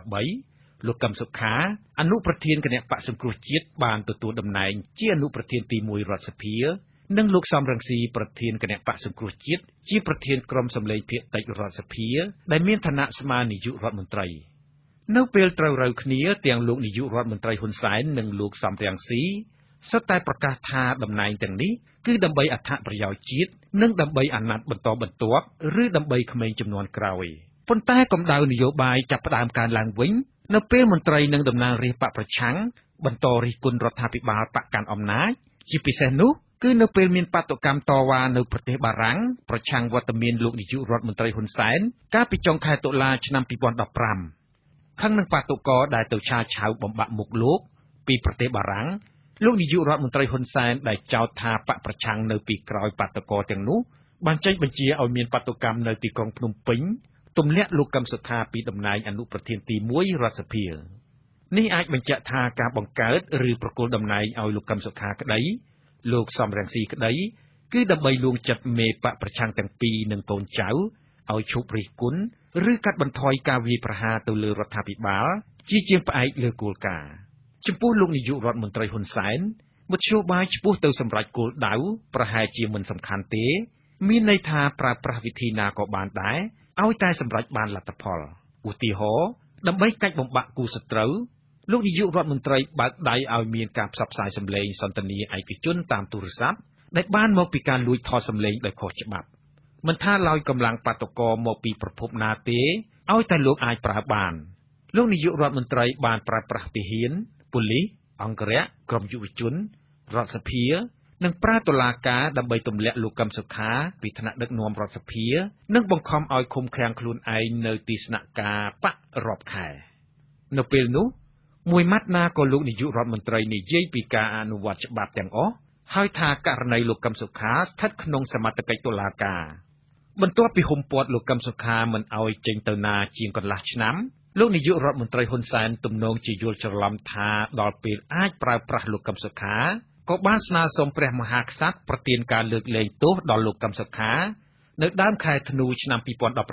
2013លោកកឹមសុខាអនុប្រធានគណៈបកសង្គ្រោះជាតិបានទទួលតំណែងជាអនុប្រធានទី1រដ្ឋសភានិងលោកសំរងស៊ីប្រធានគណៈបកសង្គ្រោះជាតិជាប្រធានក្រុមសម្លេងភាគតិចរដ្ឋសភាដែលមានឋានៈស្មើនាយករដ្ឋមន្ត្រីនៅពេលត្រូវរើគ្នាទាំងលោកនាយករដ្ឋមន្ត្រីហ៊ុនសែននិងលោកសំរងស៊ីសុទ្ធតែប្រកាសថាតំណែងទាំងនេះគឺដើម្បីអត្ថប្រយោជន៍ជាតិនិងដើម្បីអាណត្តិបន្តបន្ទាប់ឬដើម្បីក្មេងជំនាន់ក្រោយប៉ុន្តែកម្ដៅនយោបាយចាប់ផ្ដើមកើនឡើងវិញនៅពេលមន្ត្រីនិងតំណាងរាស្ត្របកប្រឆាំងបន្តរិះគន់រដ្ឋាភិបាលបកកាន់អំណាចជាពិសេសនោះគឺនៅពេលមានបាតុកម្មតវ៉ានៅប្រទេសបារាំងប្រឆាំងវត្តមានលោកនាយករដ្ឋមន្ត្រីហ៊ុនសែនកាលពីចុងខែតុលាឆ្នាំ2015ខឹងនឹងបាតុករដែលទៅឆាឆៅបំបាក់មុខលោកពីប្រទេសបារាំងលោកនាយករដ្ឋមន្ត្រីហ៊ុនសែនដែលចោទថាបកប្រឆាំងនៅពីក្រោយបាតុករទាំងនោះបានចេញបញ្ជាឲ្យមានបាតុកម្មនៅទីក្រុងភ្នំពេញទម្លាក់លោកកឹមសុខាពីតំណែងអនុប្រធានទី1រដ្ឋសភានេះអាចបញ្ជាក់ថាការបង្កើតឬប្រគល់តំណែងឲ្យលោកកឹមសុខាក្តីលោកសំរងស៊ីក្តីគឺដើម្បីលួងចិត្តមេបកប្រឆាំងទាំងពីរនិងកូនចៅឲ្យឈប់រិះគន់ឬកាត់បន្ថយការវាយប្រហារទៅលើរដ្ឋាភិបាលជាងផ្អែកលើគោលការណ៍ចំពោះលោកនាយករដ្ឋមន្ត្រីហ៊ុនសែនមធ្យោបាយឆ្ពោះទៅសម្រេចគោលដៅប្រហែលជាមិនសំខាន់ទេមានន័យថាប្រើប្រាស់វិធីណាក៏បានដែរឲ្យតែសម្រេចបានលទ្ធផលឧទាហរណ៍ដើម្បីកាច់បំបាក់គូសត្រូវលោកនាយករដ្ឋមន្ត្រីបើកដៃឲ្យមានការផ្សព្វផ្សាយសម្លេងសន្ទនាឯកជនតាមទូរស័ព្ទដែលបានមកពីការលួចថតសម្លេងដោយខុសច្បាប់មិនថាឡើយកម្លាំងបាតុករមកពីប្រភពណាទេឲ្យតែលោកអាចប្រើបានលោកនាយករដ្ឋមន្ត្រីបានប្រើប្រាស់ទាហានប៉ូលីសអង្គរៈក្រមយុវជនរដ្ឋសភានិងប្រើតុលាការដើម្បីទម្លាក់លោកកឹមសុខាពីថ្នាក់ដឹកនាំរដ្ឋសភានិងបង្ខំឲ្យឃុំឃាំងខ្លួនឯងនៅទីស្នាក់ការបករាប់ខែនៅពេលនោះមួយម៉ាត់ណាក៏លោកនាយករដ្ឋមន្ត្រីនិយាយពីការអនុវត្តច្បាប់ទាំងអស់ហើយថាករណីលោកកឹមសុខាស្ថិតក្នុងសមត្ថកិច្ចតុលាការបន្ទាប់ពីហុំព័ទ្ធលោកកឹមសុខាមិនឲ្យចេញទៅណាជាងកន្លះឆ្នាំលោកនាយករដ្ឋមន្ត្រីហ៊ុនសែនទំនងជាយល់ច្រឡំថាដល់ពេលអាចប្រើប្រាស់លោកកឹមសុខាក៏បានស្នើសុំព្រះមហាក្សត្រប្រទានការលើកលែងទោសដល់លោកកឹមសុខានៅដើមខែធ្នូឆ្នាំ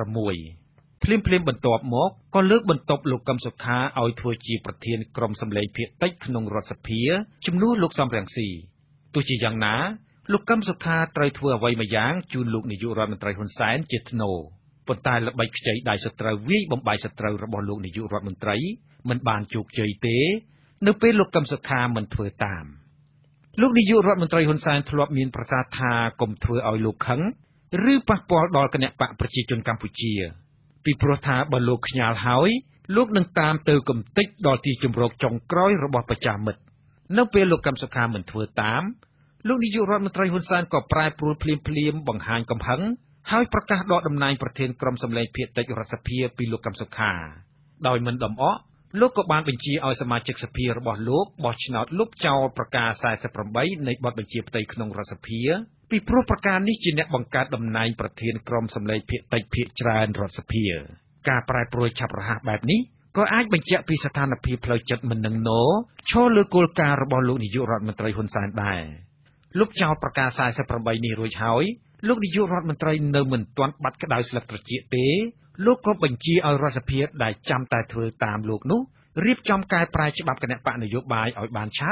2016ភ្លាមបន្ទាប់មកក៏លើកបន្ទប់លោកកឹមសុខាឲ្យធ្វើជាប្រធានក្រុមសម្លេងភាគតិចក្នុងរដ្ឋសភាជំនួសលោកសំរងស៊ីទោះជាយ៉ាងណាលោកកឹមសុខាត្រូវធ្វើអ្វីមួយយ៉ាងជូនលោកនាយករដ្ឋមន្ត្រីហ៊ុនសែនជាថ្នូរប៉ុន្តែល្បិចខ្ចីដៃសត្រូវវាយបំបាយសត្រូវរបស់លោកនាយករដ្ឋមន្ត្រីមិនបានជោគជ័យទេនៅពេលលោកកឹមសុខាមិនធ្វើតាមលោកនាយករដ្ឋមន្ត្រីហ៊ុនសែនធ្លាប់មានប្រសាសន៍ថាកុំធ្វើឲ្យលោកខឹងឬប៉ះពាល់ដល់គណបកប្រជាជនកម្ពុជាពីព្រោះថាបើលោកខ្ញាល់ហើយលោកនឹងតាមទៅកំទេចដល់ទីជម្រកចុងក្រោយរបស់ប្រជាមិត្តនៅពេលលោកកឹមសុខាមិនធ្វើតាមលោកនាយករដ្ឋមន្ត្រីហ៊ុនសែនក៏ប្រែប្រួលភ្លាមបង្ហាញកំហឹងហើយប្រកាសដកតំណែងប្រធានក្រុមសម្លេងភាគតិចរដ្ឋសភាពីលោកកឹមសុខាដោយមិនដំអកលោកក៏បានបញ្ជាឲ្យសមាជិកសភារបស់លោកបោះឆ្នោតលុបចោលប្រកាស48នៃបទបញ្ជាផ្ទៃក្នុងរដ្ឋសភាពីព្រោះប្រកាសនេះជាអ្នកបង្កើតតំណែងប្រធានក្រុមសម្លេងភាគតិចភាគច្រើនរដ្ឋសភាការប្រែប្រួលឆាប់រហ័សបែបនេះក៏អាចបញ្ជាក់ពីស្ថានភាពផ្លូវចិត្តមិននឹងណឈរលើគោលការណ៍របស់លោកនាយករដ្ឋមន្ត្រីហ៊ុនសែនដែរលុបចោលប្រកាស48នេះរួចហើយលោកនាយករដ្ឋមន្ត្រីនៅមិនទាន់បាត់ក្តៅស្លឹកត្រចៀកទេលោកក៏បញ្ជាឲ្យរដ្ឋសភាដែលចាំតែធ្វើតាមលោកនោះរៀបចំកែប្រែច្បាប់គណៈបកនយោបាយឲ្យបានឆាប់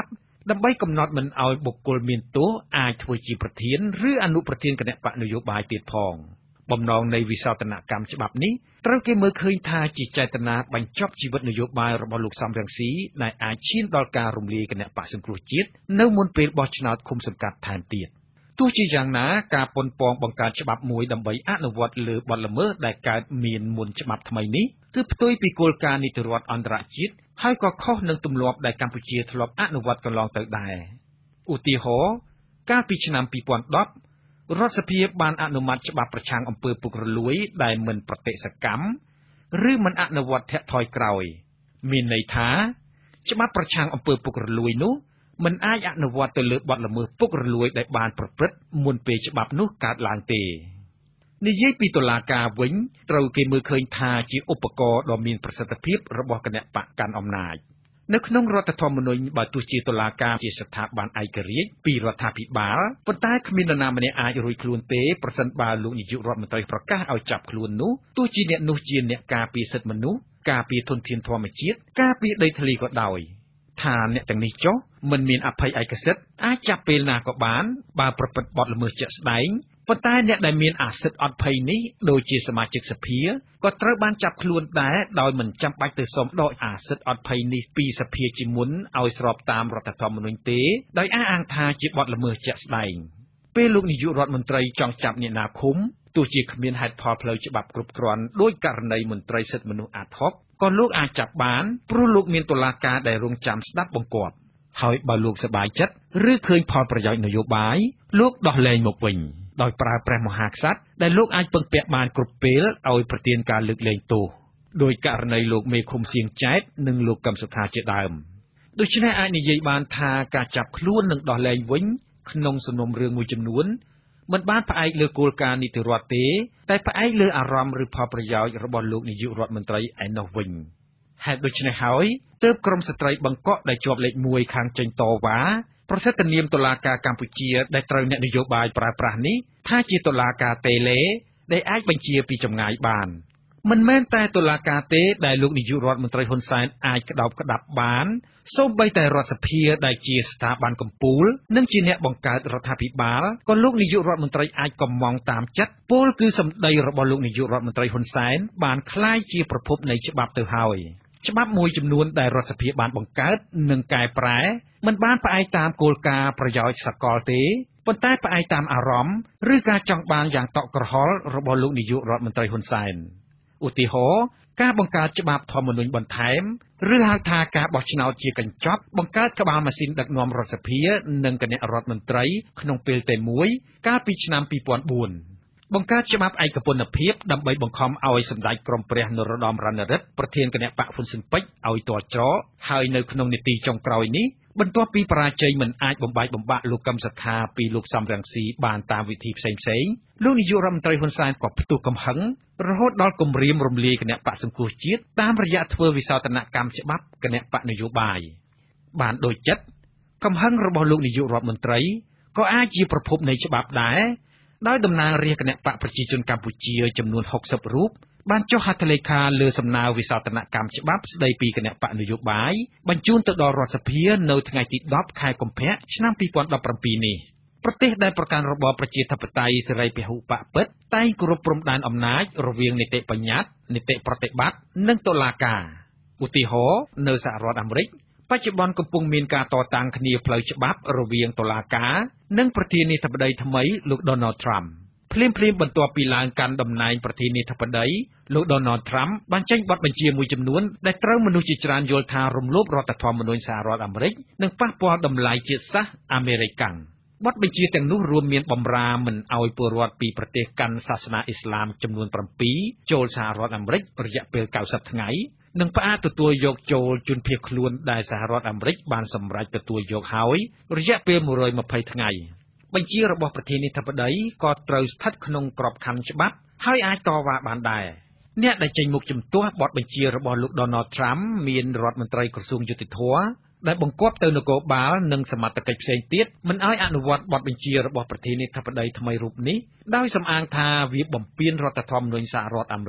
ដើម្បីកំណត់មិនឲ្យបុគ្គលមានទោសអាចធ្វើជាប្រធានឬអនុប្រធានគណៈបកនយោបាយទៀតផងបំណងនៃវិសោធនកម្មច្បាប់នេះត្រូវគេមើលឃើញថាជាចេតនាបញ្ចប់ជីវិតនយោបាយរបស់លោកសំរងស៊ីដែលអាចឈានដល់ការរំលាយគណៈបកសង្គ្រោះជាតិនៅមុនពេលបោះឆ្នោតឃុំសង្កាត់ថែមទៀតទោះជាយ៉ាងណាការប៉ុនប៉ងបង្កើតច្បាប់មួយដើម្បីអនុវត្តលើបទល្មើសដែលកើតមានមុនច្បាប់ថ្មីនេះគឺផ្ទុយពីគោលការណ៍នីតិរដ្ឋអន្តរជាតិហើយក៏ខុសនឹងទម្លាប់ដែលកម្ពុជាធ្លាប់អនុវត្តកន្លងទៅដែរឧទាហរណ៍កាលពីឆ្នាំ2010រដ្ឋសភាបានអនុម័តច្បាប់ប្រឆាំងអំពើពុករលួយដែលមិនប្រតិសកម្មឬមិនអនុវត្តធាក់ថយក្រោយមានន័យថាច្បាប់ប្រឆាំងអំពើពុករលួយនោះមិនអាចអនុវត្តទៅលើបទល្មើសពុករលួយដែលបានប្រព្រឹត្តមុនពេលច្បាប់នោះកើតឡើងទេនិយាយពីតុលាការវិញត្រូវគេមើលឃើញថាជាឧបករណ៍ដ៏មានប្រសិទ្ធភាពរបស់គណៈបកកាន់អំណាចនៅក្នុងរដ្ឋធម្មនុញ្ញបើទោះជាតុលាការជាស្ថាប័នឯករាជ្យពីរដ្ឋាភិបាលប៉ុន្តែគ្មាននរណាម្នាក់អាចរួចខ្លួនទេប្រសិនបើលោកនាយករដ្ឋមន្ត្រីប្រកាសឲ្យចាប់ខ្លួននោះទោះជាអ្នកនោះជាអ្នកការពារសិទ្ធិមនុស្សការពារធនធានធម្មជាតិការពារដីធ្លីក៏ដោយថាអ្នកទាំងនេះចុះមិនមានអភ័យឯកសិទ្ធិអាចចាប់ពេលណាក៏បានបើប្រព្រឹត្តបទល្មើសជាក់ស្ដែងប៉ុន្តែអ្នកដែលមានអាសិទ្ធិអត់ភ័យនេះដូចជាសមាជិកសភាក៏ត្រូវបានចាប់ខ្លួនដែរដោយមិនចាំបាច់ទៅសុំដកអាសិទ្ធិអត់ភ័យនេះពីសភាជាមុនឲ្យស្របតាមរដ្ឋធម្មនុញ្ញទេដោយអះអាងថាជាបទល្មើសជាក់ស្ដែងពេលលោកនាយករដ្ឋមន្ត្រីចង់ចាប់អ្នកណាឃុំទោះជាគ្មានហេតុផលផ្លូវច្បាប់គ្រប់គ្រាន់ដោយករណីមន្ត្រីសិទ្ធិមនុស្សអាតហុកក៏លោកអាចចាប់បានព្រោះលោកមានតុលាការដែលរងចាំស្ដាប់បង្គាប់ហើយបើលោកសប្បាយចិត្តឬឃើញផលប្រយោជន៍នយោបាយលោកដោះលែងមកវិញដោយប្រើព្រះមហាក្សត្រដែលលោកអាចពឹងពាក់បានគ្រប់ពេលឲ្យប្រទានការលើកលែងទោសដោយករណីលោកមេឃុំសៀងចែកនិងលោកកឹមសុខាជាដើមដូច្នេះអាចនិយាយបានថាការចាប់ខ្លួននិងដោះលែងវិញក្នុងសំណុំរឿងមួយចំនួនមិនបានផ្អែកលើគោលការណ៍នីតិរដ្ឋទេតែផ្អែកលើអារម្មណ៍ឬផលប្រយោជន៍របស់លោកនាយករដ្ឋមន្ត្រីឯណោះវិញហេតុដូច្នេះហើយទើបក្រមស្ត្រីបង្កក់ដែលជាប់លេខ1ខាងចេញតវ៉ាប្រសិទ្ធនាមតុលាការកម្ពុជាដែលត្រូវអ្នកនយោបាយប្រើប្រាស់នេះថាជាតុលាការតេឡេដែលអាចបញ្ជាពីចម្ងាយបានមិនមែនតែតុលាការទេដែលលោកនាយករដ្ឋមន្ត្រីហ៊ុនសែនអាចក្តោបក្តាប់បានសូម្បីតែរដ្ឋសភាដែលជាស្ថាប័នកំពូលនិងជាអ្នកបង្កើតរដ្ឋាភិបាលក៏លោកនាយករដ្ឋមន្ត្រីអាចកំងតាមចិត្តពលគឺសម្ដីរបស់លោកនាយករដ្ឋមន្ត្រីហ៊ុនសែនបានคล้ายជាប្រភពនៃច្បាប់ទៅហើយច្បាប់មួយចំនួនដែលរដ្ឋសភាបានបង្កើតនិងកែប្រែមិនបានផ្អែកតាមគោលការណ៍ប្រយោជន៍សកលទេប៉ុន្តែផ្អែកតាមអារម្មណ៍ឬការចង់បានយ៉ាងតក់ក្រហល់របស់លោកនាយករដ្ឋមន្ត្រីហ៊ុនសែនឧទាហរណ៍ការបង្កើតច្បាប់ធម្មនុញ្ញបន្ថែមឬហៅថាការបោះឆ្នោតជាកញ្ចប់បង្កើតក្បាលម៉ាស៊ីនដឹកនាំរដ្ឋសភានិងគណៈរដ្ឋមន្ត្រីក្នុងពេលតែមួយកាលពីឆ្នាំ2004បង្កើតច្បាប់ឯកពន្ធភាពដើម្បីបង្ខំឲ្យសម្ដេចក្រមព្រះនរោត្តម រណរដ្ឋប្រធានគណៈបកហ៊ុនស៊ិនប៉ិចឲ្យទាល់ច្រកហើយនៅក្នុងនីតិចុងក្រោយនេះបន្ទាប់ពីបរាជ័យមិនអាចបំបែកបំបាក់លោកកឹមសុខាពីលោកសំរងស៊ីបានតាមវិធីផ្សេងៗលោកនាយករដ្ឋមន្ត្រីហ៊ុនសែនក៏ផ្ទុះកំហឹងរហូតដល់គំរាមរំលាយគណៈបកសង្គ្រោះជាតិតាមរយៈធ្វើវិសោធនកម្មច្បាប់គណៈបកនយោបាយបានដូចចិត្តកំហឹងរបស់លោកនាយករដ្ឋមន្ត្រីក៏អាចជាប្រភពនៃច្បាប់ដែរដោយតំណាងរាស្ត្រគណៈបកប្រជាជនកម្ពុជាចំនួន60រូបបានចុះហត្ថលេខាលើសំណើវិសោធនកម្មច្បាប់ស្តីពីគណៈបកនយោបាយបញ្ជូនទៅដល់រដ្ឋសភានៅថ្ងៃទី10ខែកុម្ភៈឆ្នាំ2017នេះប្រទេសដែលប្រកាន់របបប្រជាធិបតេយ្យសេរីពហុបកពិតតែងគោរពព្រំដែនអំណាចរវាងនីតិបញ្ញត្តិនីតិប្រតិបត្តិនិងតុលាការឧទាហរណ៍នៅសហរដ្ឋអាមេរិកបច្ចុប្បន្នកំពុងមានការតតាំងគ្នាផ្លូវច្បាប់រវាងតុលាការនិងប្រធានាធិបតីថ្មីលោក Donald Trump ភ្លាមបន្ទាប់ពីឡើងកាន់តំណែងប្រធានាធិបតីលោក Donald Trump បានចេញបទបញ្ជាមួយចំនួនដែលត្រូវមនុស្សជាច្រើនយល់ថារំលោភរដ្ឋធម្មនុញ្ញសហរដ្ឋអាមេរិកនិងប៉ះពាល់តម្លៃជាតិសាសន៍អាមេរិកាំងបទបញ្ជាទាំងនោះរួមមានបំរាមិនឲ្យពលរដ្ឋពីប្រទេសកាន់សាសនាអ៊ីស្លាមចំនួន7ចូលសហរដ្ឋអាមេរិករយៈពេល90ថ្ងៃនិងផ្អាកទទួលយកចូលជនភៀសខ្លួនដែលសហរដ្ឋអាមេរិកបានសម្រេចទទួលយកហើយរយៈពេល120ថ្ងៃបញ្ជារបស់ប្រធានាធិបតីក៏ត្រូវស្ថិតក្នុងក្របខ័ណ្ឌច្បាប់ហើយអាចតវ៉ាបានដែរអ្នកដែលចេញមុខជំទាស់បទបញ្ជារបស់លោក Donald Trump មានរដ្ឋមន្ត្រីក្រសួងយុតិធធម៌ដែលបង្គាប់ទៅនគរបាលនិងសមត្ថកិច្ចផ្សេងទៀតមិនឲ្យអនុវត្តបទបញ្ជារបស់ប្រធានាធិបតីថ្មីរូបនេះដោយសំអាងថាវាបំពានរដ្ឋធម្មនុញ្ញសហរដ្ឋអាមេរិក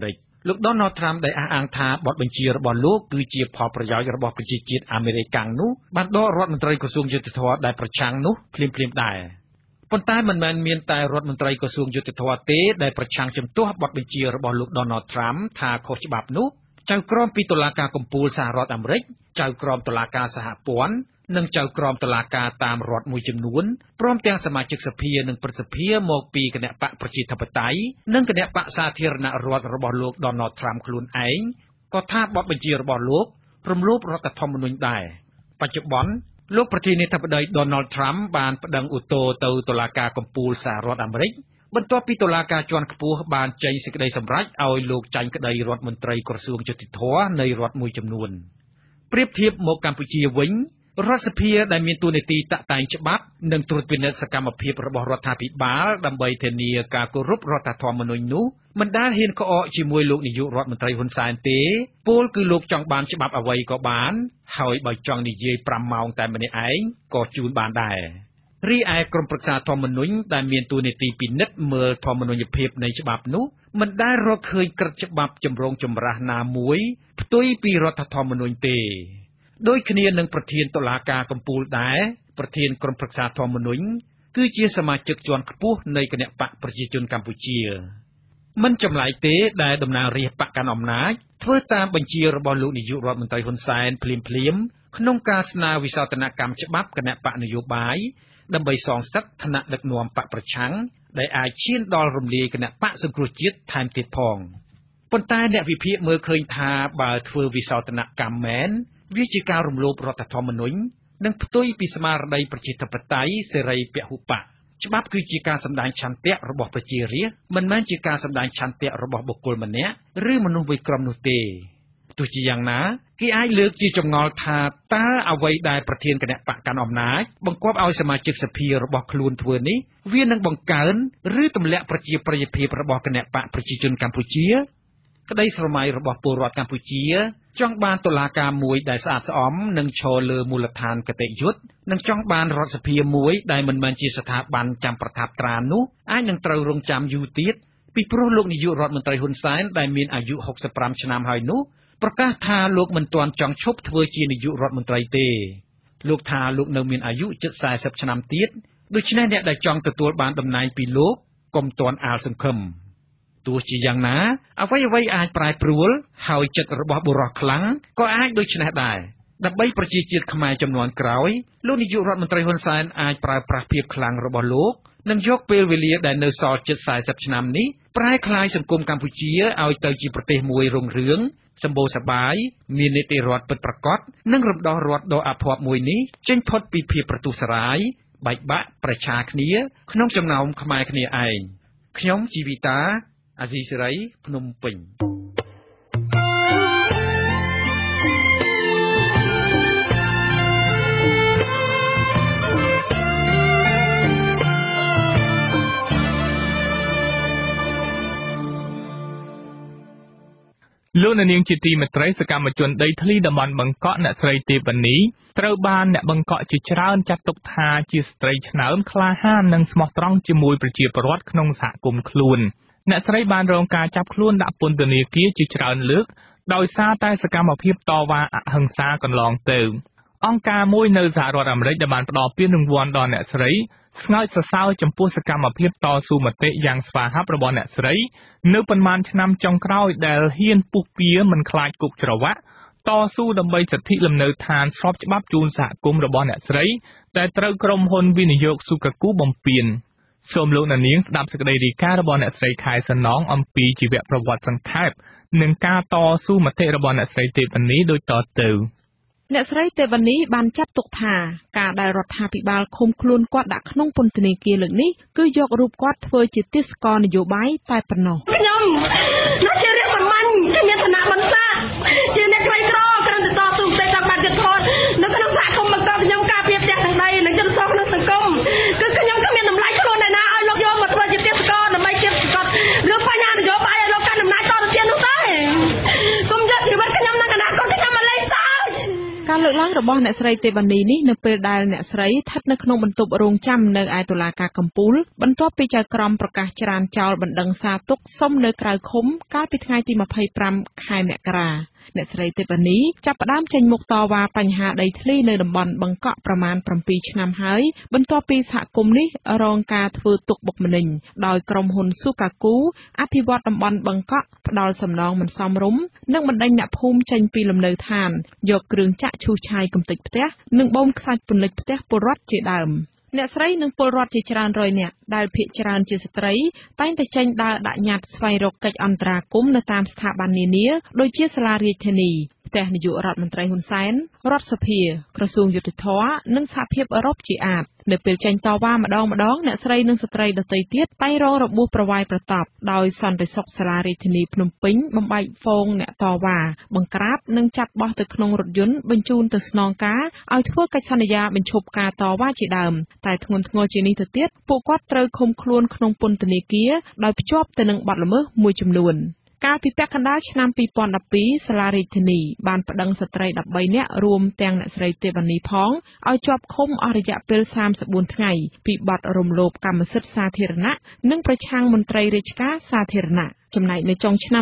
លោក Donald Trump ដែលអះអាងថាបទបញ្ជារបស់លោកគឺជាផលប្រយោជន៍របស់ប្រជាជាតិអាមេរិកនោះបានដករដ្ឋមន្ត្រីក្រសួងយុតិធម៌ដែលប្រឆាំងនោះភ្លាមៗដែរប៉ុន្តែមិនមែនមានតែរដ្ឋមន្ត្រីក្រសួងយុតិធម៌ទេដែលប្រឆាំងជំទាស់បទបញ្ជារបស់លោក Donald Trump ថាខុសច្បាប់នោះចៅក្រមពីតុលាការកំពូលសហរដ្ឋអាមេរិកចៅក្រមតុលាការសហព័ន្ធនិងចៅក្រមតុលាការតាមរដ្ឋមួយចំនួនព្រមទាំងសមាជិកសភានិងព្រឹទ្ធសភាមកពីគណៈបកប្រជាធិបតេយ្យនិងគណៈបកសាធារណរដ្ឋរបស់លោក Donald Trump ខ្លួនឯងក៏ថាបទបញ្ជារបស់លោករំលោភរដ្ឋធម្មនុញ្ញដែរបច្ចុប្បន្នលោកប្រធានាធិបតី Donald Trump បានប្តឹងឧទ្ធរណ៍ទៅតុលាការកំពូលសហរដ្ឋអាមេរិកបន្ទាប់ពីតុលាការជាន់ខ្ពស់បានចេញសេចក្តីសម្រេចឲ្យលោកចាញ់ក្តីរដ្ឋមន្ត្រីក្រសួងយុតិធម៌នៃរដ្ឋមួយចំនួនប្រៀបធៀបមកកម្ពុជាវិញរដ្ឋសភាដែលមានតួនាទីតាក់តែងច្បាប់និងត្រួតពិនិត្យសកម្មភាពរបស់រដ្ឋាភិបាលដើម្បីធានាការគោរពរដ្ឋធម្មនុញ្ញនោះមិនដែលហ៊ានក្អកជាមួយលោកនាយករដ្ឋមន្ត្រីហ៊ុនសែនទេពលគឺលោកចង់បានច្បាប់អ្វីក៏បានហើយបើចង់និយាយ5ម៉ោងតែម្នាក់ឯងក៏ជូនបានដែររីឯក្រុមប្រឹក្សាធម្មនុញ្ញដែលមានតួនាទីពិនិត្យមើលធម្មនុញ្ញភាពនៃច្បាប់នោះមិនដែលរកឃើញក្រឹតច្បាប់ចម្រូងចម្រាសណាមួយផ្ទុយពីរដ្ឋធម្មនុញ្ញទេដោយគ្នានឹងប្រធានតុលាការកំពូលដែរប្រធានក្រុមប្រឹក្សាធម្មនុញ្ញគឺជាសមាជិកជាន់ខ្ពស់នៃគណៈបកប្រជាជនកម្ពុជាមិនចម្លែកទេដែលតំណាងរាស្ត្របកកាន់អំណាចធ្វើតាមបញ្ជារបស់លោកនាយករដ្ឋមន្ត្រីហ៊ុនសែនភ្លាមៗក្នុងការស្នើវិសោធនកម្មច្បាប់គណៈបកនយោបាយដើម្បីសងសឹកឋានៈដឹកនាំបកប្រឆាំងដែលអាចឈានដល់រំលាយគណៈបកសង្គ្រោះជាតិថែមទៀតផងប៉ុន្តែអ្នកវិភាគមើលឃើញថាបើធ្វើវិសោធនកម្មមែនវាជាការរំលោភរដ្ឋធម្មនុញ្ញនិងផ្ទុយពីស្មារតីប្រជាធិបតេយ្យសេរីពហុបកច្បាប់គឺជាការសម្ដែងឆន្ទៈរបស់ប្រជារាស្ត្រមិនមែនជាការសម្ដែងឆន្ទៈរបស់បុគ្គលម្នាក់ឬមនុស្សមួយក្រុមនោះទេទោះជាយ៉ាងណាគេអាចលើកជាចម្ងល់ថាតើអ្វីដែលប្រធានគណៈបកកាន់អំណាចបង្គាប់ឲ្យសមាជិកសភារបស់ខ្លួនធ្វើនេះវានឹងបង្កើនឬទម្លាក់ប្រជាប្រិយភាពរបស់គណៈបកប្រជាជនកម្ពុជាក្តីស្រមៃរបស់ពលរដ្ឋកម្ពុជាចង់បានតុលាការមួយដែលស្អាតស្អំនិងឈរលើមូលដ្ឋានគតិយុត្តិនិងចង់បានរដ្ឋសភាមួយដែលមិនមែនជាស្ថាប័នចាំប្រថាប់ត្រាននោះអាចនឹងត្រូវរងចាំយូរទៀតពីព្រោះលោកនាយករដ្ឋមន្ត្រីហ៊ុនសែនដែលមានអាយុ65ឆ្នាំហើយនោះប្រកាសថាលោកមិនទាន់ចង់ឈប់ធ្វើជានាយករដ្ឋមន្ត្រីទេលោកថាលោកនៅមានអាយុជិត40ឆ្នាំទៀតដូច្នេះអ្នកដែលចង់ទទួលបានតំណែងពីលោកកុំទាន់អាលសង្ឃឹមទោះជាយ៉ាងណាអ្វីៗអាចប្រែប្រួលហើយចិត្តរបស់បុរសខ្លាំងក៏អាចដូច្នេះដែរដើម្បីប្រជាជាតិខ្មែរចំនួនក្រោយលោកនាយករដ្ឋមន្ត្រីហ៊ុនសែនអាចប្រើប្រាស់ភាពខ្លាំងរបស់លោកនិងយកពេលវេលាដែលនៅសល់ជិត40ឆ្នាំនេះប្រែក្លាយសង្គមកម្ពុជាឲ្យទៅជាប្រទេសមួយរុងរឿងសម្បូរសប្បាយមាននីតិរដ្ឋពិតប្រាកដនិងរំដោះរដ្ឋដ៏អភ័ព្វមួយនេះចេញផុតពីភាពប្រទុសរាយបែកបាក់ប្រឆាគ្នាក្នុងចំណោមខ្មែរគ្នាឯងខ្ញុំជីវិតាអាស៊ីសេរីភ្នំពេញលោកនាងជាទីមេត្រីសកម្មជនដីធ្លីតំបន់បង្កក់អ្នកស្រីទេវនីត្រូវបានអ្នកបង្កក់ជាច្រើនចាត់ទុកថាជាស្ត្រីឆ្នើមក្លាហាននិងស្មោះត្រង់ជាមួយប្រជាពលរដ្ឋក្នុងសហគមន៍ខ្លួនអ្នកស្រីបានរងការចាប់ខ្លួនដាក់ពន្ធនាគារជាច្រើនលើកដោយសារតែសកម្មភាពតវ៉ាអហិង្សាកន្លងទៅអង្គការមួយនៅសហរដ្ឋអាមេរិកដែលបានផ្ដល់ពានរង្វាន់ដល់អ្នកស្រីស្ងើចសរសើរចំពោះសកម្មភាពតស៊ូមតិយ៉ាងស្វាហាប់របស់អ្នកស្រីនៅប៉ុន្មានឆ្នាំចុងក្រោយដែលហ៊ានពុះពៀមិនខ្លាចគុកច្រវាក់តស៊ូដើម្បីសិទ្ធិលំនៅឋានស្របច្បាប់ជូនសហគមន៍របស់អ្នកស្រីតែត្រូវក្រុមហ៊ុនវិនិយោគស៊ូកាគូបំពានសូមលោកអ្នកនាងស្ដាប់សេចក្តីរាយការណ៍របស់អ្នកស្រីខែសំណងអំពីជីវប្រវត្តិសង្ខេបនិងការតស៊ូមតិរបស់អ្នកស្រីទេវនីដូចតទៅអ្នកស្រីទេវនីបានចាត់ទុកថាការដែលរដ្ឋាភិបាលឃុំខ្លួនគាត់ដាក់ក្នុងពន្ធនាគារលើកនេះគឺយករូបគាត់ធ្វើជាទេសកលនយោបាយតែប៉ុណ្ណោះខ្ញុំជារាជសាមញ្ញជាមានឋានៈបន្សាជាអ្នកក្រីក្រគ្រាន់តែតស៊ូតែចង់បានយុត្តិធម៌នៅក្នុងសហគមន៍បង្កខ្ញុំការពារផ្ទះទាំងដីនិងយុត្តិធម៌ក្នុងសង្គមគឺខ្ញុំគ្មានតម្លៃខ្លួនឯណាឲ្យលោកយកមកធ្វើជាទេសកលដើម្បីជាប្រកាសលើបញ្ហានយោបាយឲ្យលោកកាន់អំណាចតទៅទៀតនោះទេគុំយកជីវិតខ្ញុំនិងអនាគតខ្ញុំមកលេងសើចការលើកឡើងរបស់អ្នកស្រីទេវនីនេះនៅពេលដែលអ្នកស្រីស្ថិតនៅក្នុងបន្ទប់រងចាំនៅឯតុលាការកំពូលបន្ទាប់ពីចៅក្រមប្រកាសច្រានចោលបណ្ដឹងសារទុកសុំនៅក្រៅឃុំកាលពីថ្ងៃទី25 ខែមករាអ្នកស្រីទេវនីចាប់ផ្ដើមចេញមុខតវ៉ាបញ្ហាដីធ្លីនៅតំបន់បឹងកក់ប្រមាណ7 ឆ្នាំហើយបន្ទាប់ពីសហគមន៍នេះរងការធ្វើទុកបុកម្នេញដោយក្រុមហ៊ុនស៊ូកាគូអភិវឌ្ឍតំបន់បឹងកក់ផ្ដល់សំណងមិនសមរម្យនិងបណ្ដេញអ្នកភូមិចេញពីលំនៅឋានយកគ្រឿងចាក់ឈូសឆាយកម្ទេចផ្ទះនិងបូមខ្សាច់ពន្លិចផ្ទះពលរដ្ឋជាដើមអ្នកស្រីនិងពលរដ្ឋជាច្រើនរយនាក់ដែលភាគច្រើនជាស្ត្រីតែងតែចេញដើរដាក់ញត្តិស្វែងរកកិច្ចអន្តរាគមន៍នៅតាមស្ថាប័ននានាដូចជាសាលារាជធានីផ្ទះនាយករដ្ឋមន្ត្រីហ៊ុនសែនរដ្ឋសភាក្រសួងយុតិធធម៌និងសហភាពអឺរ៉ុបជាអាតនៅពេលចេញតវ៉ាម្ដងអ្នកស្រីនិងស្ត្រីដទៃទៀតតែងរងរបួសប្រវាយប្រតប់ដោយសន្តិសុខសាលារាជធានីភ្នំពេញបំបែកហ្វូងអ្នកតវ៉ាបង្ក្រាបនិងចាប់បោះទៅក្នុងរថយន្តបញ្ជូនទៅស្នងការឲ្យធ្វើកិច្ចសន្យាបញ្ឈប់ការតវ៉ាជាដើមតែធ្ងន់ធ្ងរជានេះទៅទៀតពួកគាត់ត្រូវឃុំខ្លួនក្នុងពន្ធនាគារដោយភ្ជាប់ទៅនឹងបទល្មើសមួយចំនួនកាលពីពាក់កណ្ដាលឆ្នាំ2012សាលារាជធានីបានប្តឹងស្ត្រី13នាក់រួមទាំងអ្នកស្រីទេវនីផងឲ្យជាប់ឃុំអស់រយៈពេល34ថ្ងៃពីបទរំលោភកម្មសិទ្ធិសាធារណៈនិងប្រឆាំងមន្ត្រីរាជការសាធារណៈចំណែកនៅចុងឆ្នាំ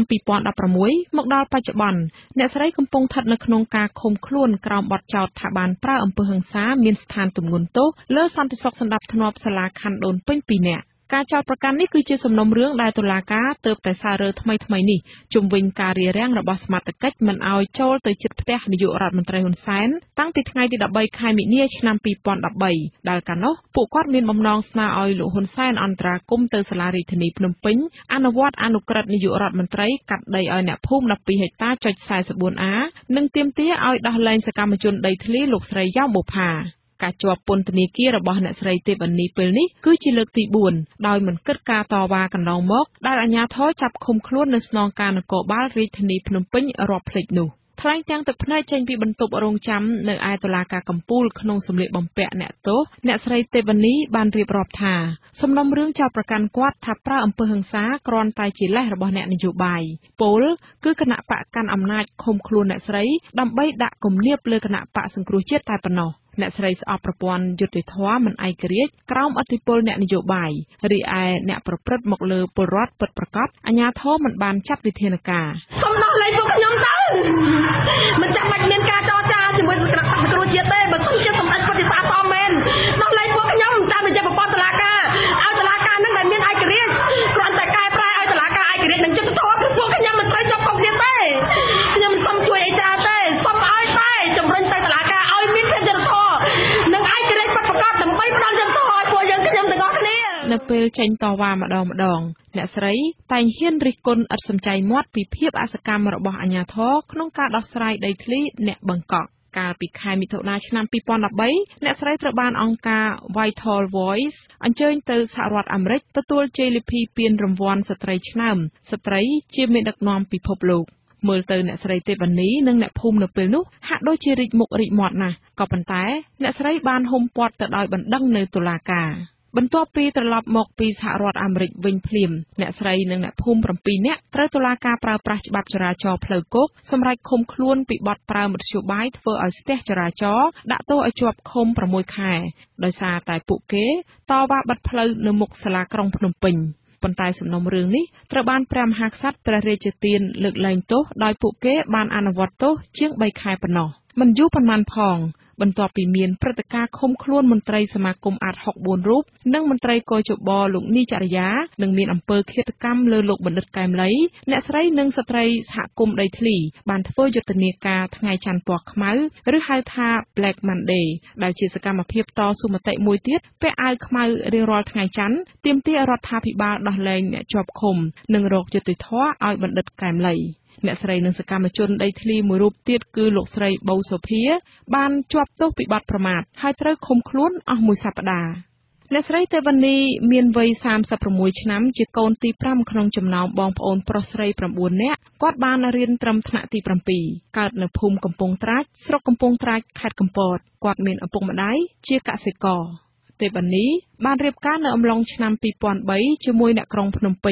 2016មកដល់បច្ចុប្បន្នអ្នកស្រីកំពុងស្ថិតនៅក្នុងការឃុំខ្លួនក្រោមបទចោទថាបានប្រើអំពើហិង្សាមានស្ថានទម្ងន់ទោសលើសន្តិសុខសណ្ដាប់ធ្នាប់សាលាខណ្ឌដូនពេញ2នាក់ការចោទប្រកាន់នេះគឺជាសំណុំរឿងដែលតុលាការទើបតែសាររើថ្មីនេះជុំវិញការរារាំងរបស់សមត្ថកិច្ចមិនឲ្យចូលទៅជិតផ្ទះនាយករដ្ឋមន្ត្រីហ៊ុនសែនតាំងពីថ្ងៃទី13 ខែមិនិនាឆ្នាំ2013ដែលកាលនោះពួកគាត់មានបំណងស្នើឲ្យលោកហ៊ុនសែនអន្តរាគមន៍ទៅសាលារាជធានីភ្នំពេញអនុវត្តអនុក្រឹត្យនាយករដ្ឋមន្ត្រីកាត់ដីឲ្យអ្នកភូមិ12ហិកតាចុច 44A និងទាមទារឲ្យដោះលែងសកម្មជនដីធ្លីលោកស្រីយ៉ោមបុប្ផាការជាប់ពន្ធនាគាររបស់អ្នកស្រីទេវនីពេលនេះគឺជាលើកទី4ដោយមិនគិតការតវ៉ាកន្លងមកដែលអាជ្ញាធរចាប់ឃុំខ្លួននៅស្នងការនគរបាលរាជធានីភ្នំពេញរាប់ភ្លេចនោះថ្លែងទាំងទឹកភ្នែកចេញពីបន្ទប់រងចាំនៅឯតុលាការកំពូលក្នុងសម្លៀកបំពាក់អ្នកទោសអ្នកស្រីទេវនីបានរៀបរាប់ថាសំណុំរឿងចោទប្រកាន់គាត់ថាប្រើអំពើហិង្សាគ្រាន់តែជាលេសរបស់អ្នកនយោបាយពលគឺគណៈបកកាន់អំណាចឃុំខ្លួនអ្នកស្រីដើម្បីដាក់គំនាបលើគណៈបកសង្គ្រោះជាតិតែប៉ុណ្ណោះអ្នកស្រីស្អប់ប្រព័ន្ធយុត្តិធម៌មិនឯករាជ្យក្រោមឥទ្ធិពលអ្នកនយោបាយរីឯអ្នកប្រព្រឹត្តមកលើពលរដ្ឋពិតប្រាកដអាជ្ញាធរមិនបានចាត់វិធានការសូមដោះលែងពួកខ្ញុំទៅមិនចាំបាច់មានការចរចាជាមួយគណៈបកសង្គ្រោះជាតិទេបើសិនជាសម្ដេចពុទ្ធិសាសនមែនដោះលែងពួកខ្ញុំតាមរយៈប្រព័ន្ធតុលាការឲ្យតុលាការនឹងដែលមានឯករាជ្យគ្រាន់តែកែប្រែឲ្យតុលាការឯករាជ្យនឹងយុត្តិធម៌គឺពួកខ្ញុំមិនត្រូវជាប់គុកទៀតទេខ្ញុំមិនសុំជួយអីច្រើនទេសុំឲ្យតែជំរុញទៅតុលាការឲ្យមានភាពយុត្តិធម៌នឹងឯករាជ្យពិតប្រាកដដើម្បីផ្ដល់យុត្តិធម៌ឲ្យពួកយើងខ្ញុំទាំងអស់គ្នានៅពេលចេញតវ៉ាម្ដងអ្នកស្រីតែងហ៊ានរិះគន់ឥតសំចៃមាត់ពីភាពអសកម្មរបស់អាជ្ញាធរក្នុងការដោះស្រាយដីធ្លីអ្នកបឹងកក់កាលពីខែមិថុនាឆ្នាំ2013អ្នកស្រីត្រូវបានអង្គការ Vital Voice អញ្ជើញទៅសហរដ្ឋអាមេរិកទទួលជ័យលាភីពានរង្វាន់ស្ត្រីឆ្នើមស្ត្រីជាមេដឹកនាំពិភពលោកមើលទៅអ្នកស្រីទេវនីនិងអ្នកភូមិនៅពេលនោះហាក់ដូចជារីកមុខរីកមាត់ណាស់ក៏ប៉ុន្តែអ្នកស្រីបានហុំព័ទ្ធទៅដោយបណ្ដឹងនៅតុលាការបន្ទាប់ពីត្រឡប់មកពីសហរដ្ឋអាមេរិកវិញភ្លាមអ្នកស្រីនិងអ្នកភូមិ7នាក់ត្រូវតុលាការប្រើប្រាស់ច្បាប់ចរាចរណ៍ផ្លូវគោកសម្រាប់ឃុំខ្លួនពីបទប្រើមធ្យោបាយធ្វើឲ្យស្ទះចរាចរណ៍ដាក់ទោសឲ្យជាប់ឃុំ6ខែដោយសារតែពួកគេតវ៉ាបិទផ្លូវនៅមុខសាលាក្រុងភ្នំពេញប៉ុន្តែសំណុំរឿងនេះត្រូវបានព្រះមហាក្សត្រព្រះរាជទានលើកលែងទោសដោយពួកគេបានអនុវត្តទោសជាង3ខែប៉ុណ្ណោះមិនយូរប៉ុន្មានផងបន្ទាប់ពីមានព្រឹត្តិការណ៍ឃុំខ្លួនមន្ត្រីសមាគមអាត64រូបនិងមន្ត្រីកជបលោកនីចរិយានិងមានអំពើឃាតកម្មលើលោកបណ្ឌិតកែមលីអ្នកស្រីនិងស្ត្រីសហគមន៍ដីធ្លីបានធ្វើយុទ្ធនាការថ្ងៃច័ន្ទពណ៌ខ្មៅឬហៅថា Black Monday ដែលជាសកម្មភាពតស៊ូមតិមួយទៀតពាក់អាវខ្មៅរៀងរាល់ថ្ងៃច័ន្ទទាមទាររដ្ឋាភិបាលដោះលែងអ្នកជាប់ឃុំនិងរកយុត្តិធម៌ឲ្យបណ្ឌិតកែមលីអ្នកស្រីនិងសកម្មជនដីធ្លីមួយរូបទៀតគឺលោកស្រីប៊ូសូភាបានជាប់ទោសពីបទប្រមាថហើយត្រូវឃុំខ្លួនអស់មួយសប្តាហ៍អ្នកស្រីទេវនីមានវ័យ36ឆ្នាំជាកូនទី5ក្នុងចំណោមបងប្អូនប្រុសស្រី9នាក់គាត់បានរៀនត្រឹមថ្នាក់ទី7កើតនៅភូមិកំពង់ត្រាចស្រុកកំពង់ត្រាចខេត្តកំពតគាត់មានឪពុកម្ដាយជាកសិករទេវនីបានរៀបការនៅអំឡុងឆ្នាំ2003ជាមួយអ្នកក្រុងភ្នំពេញ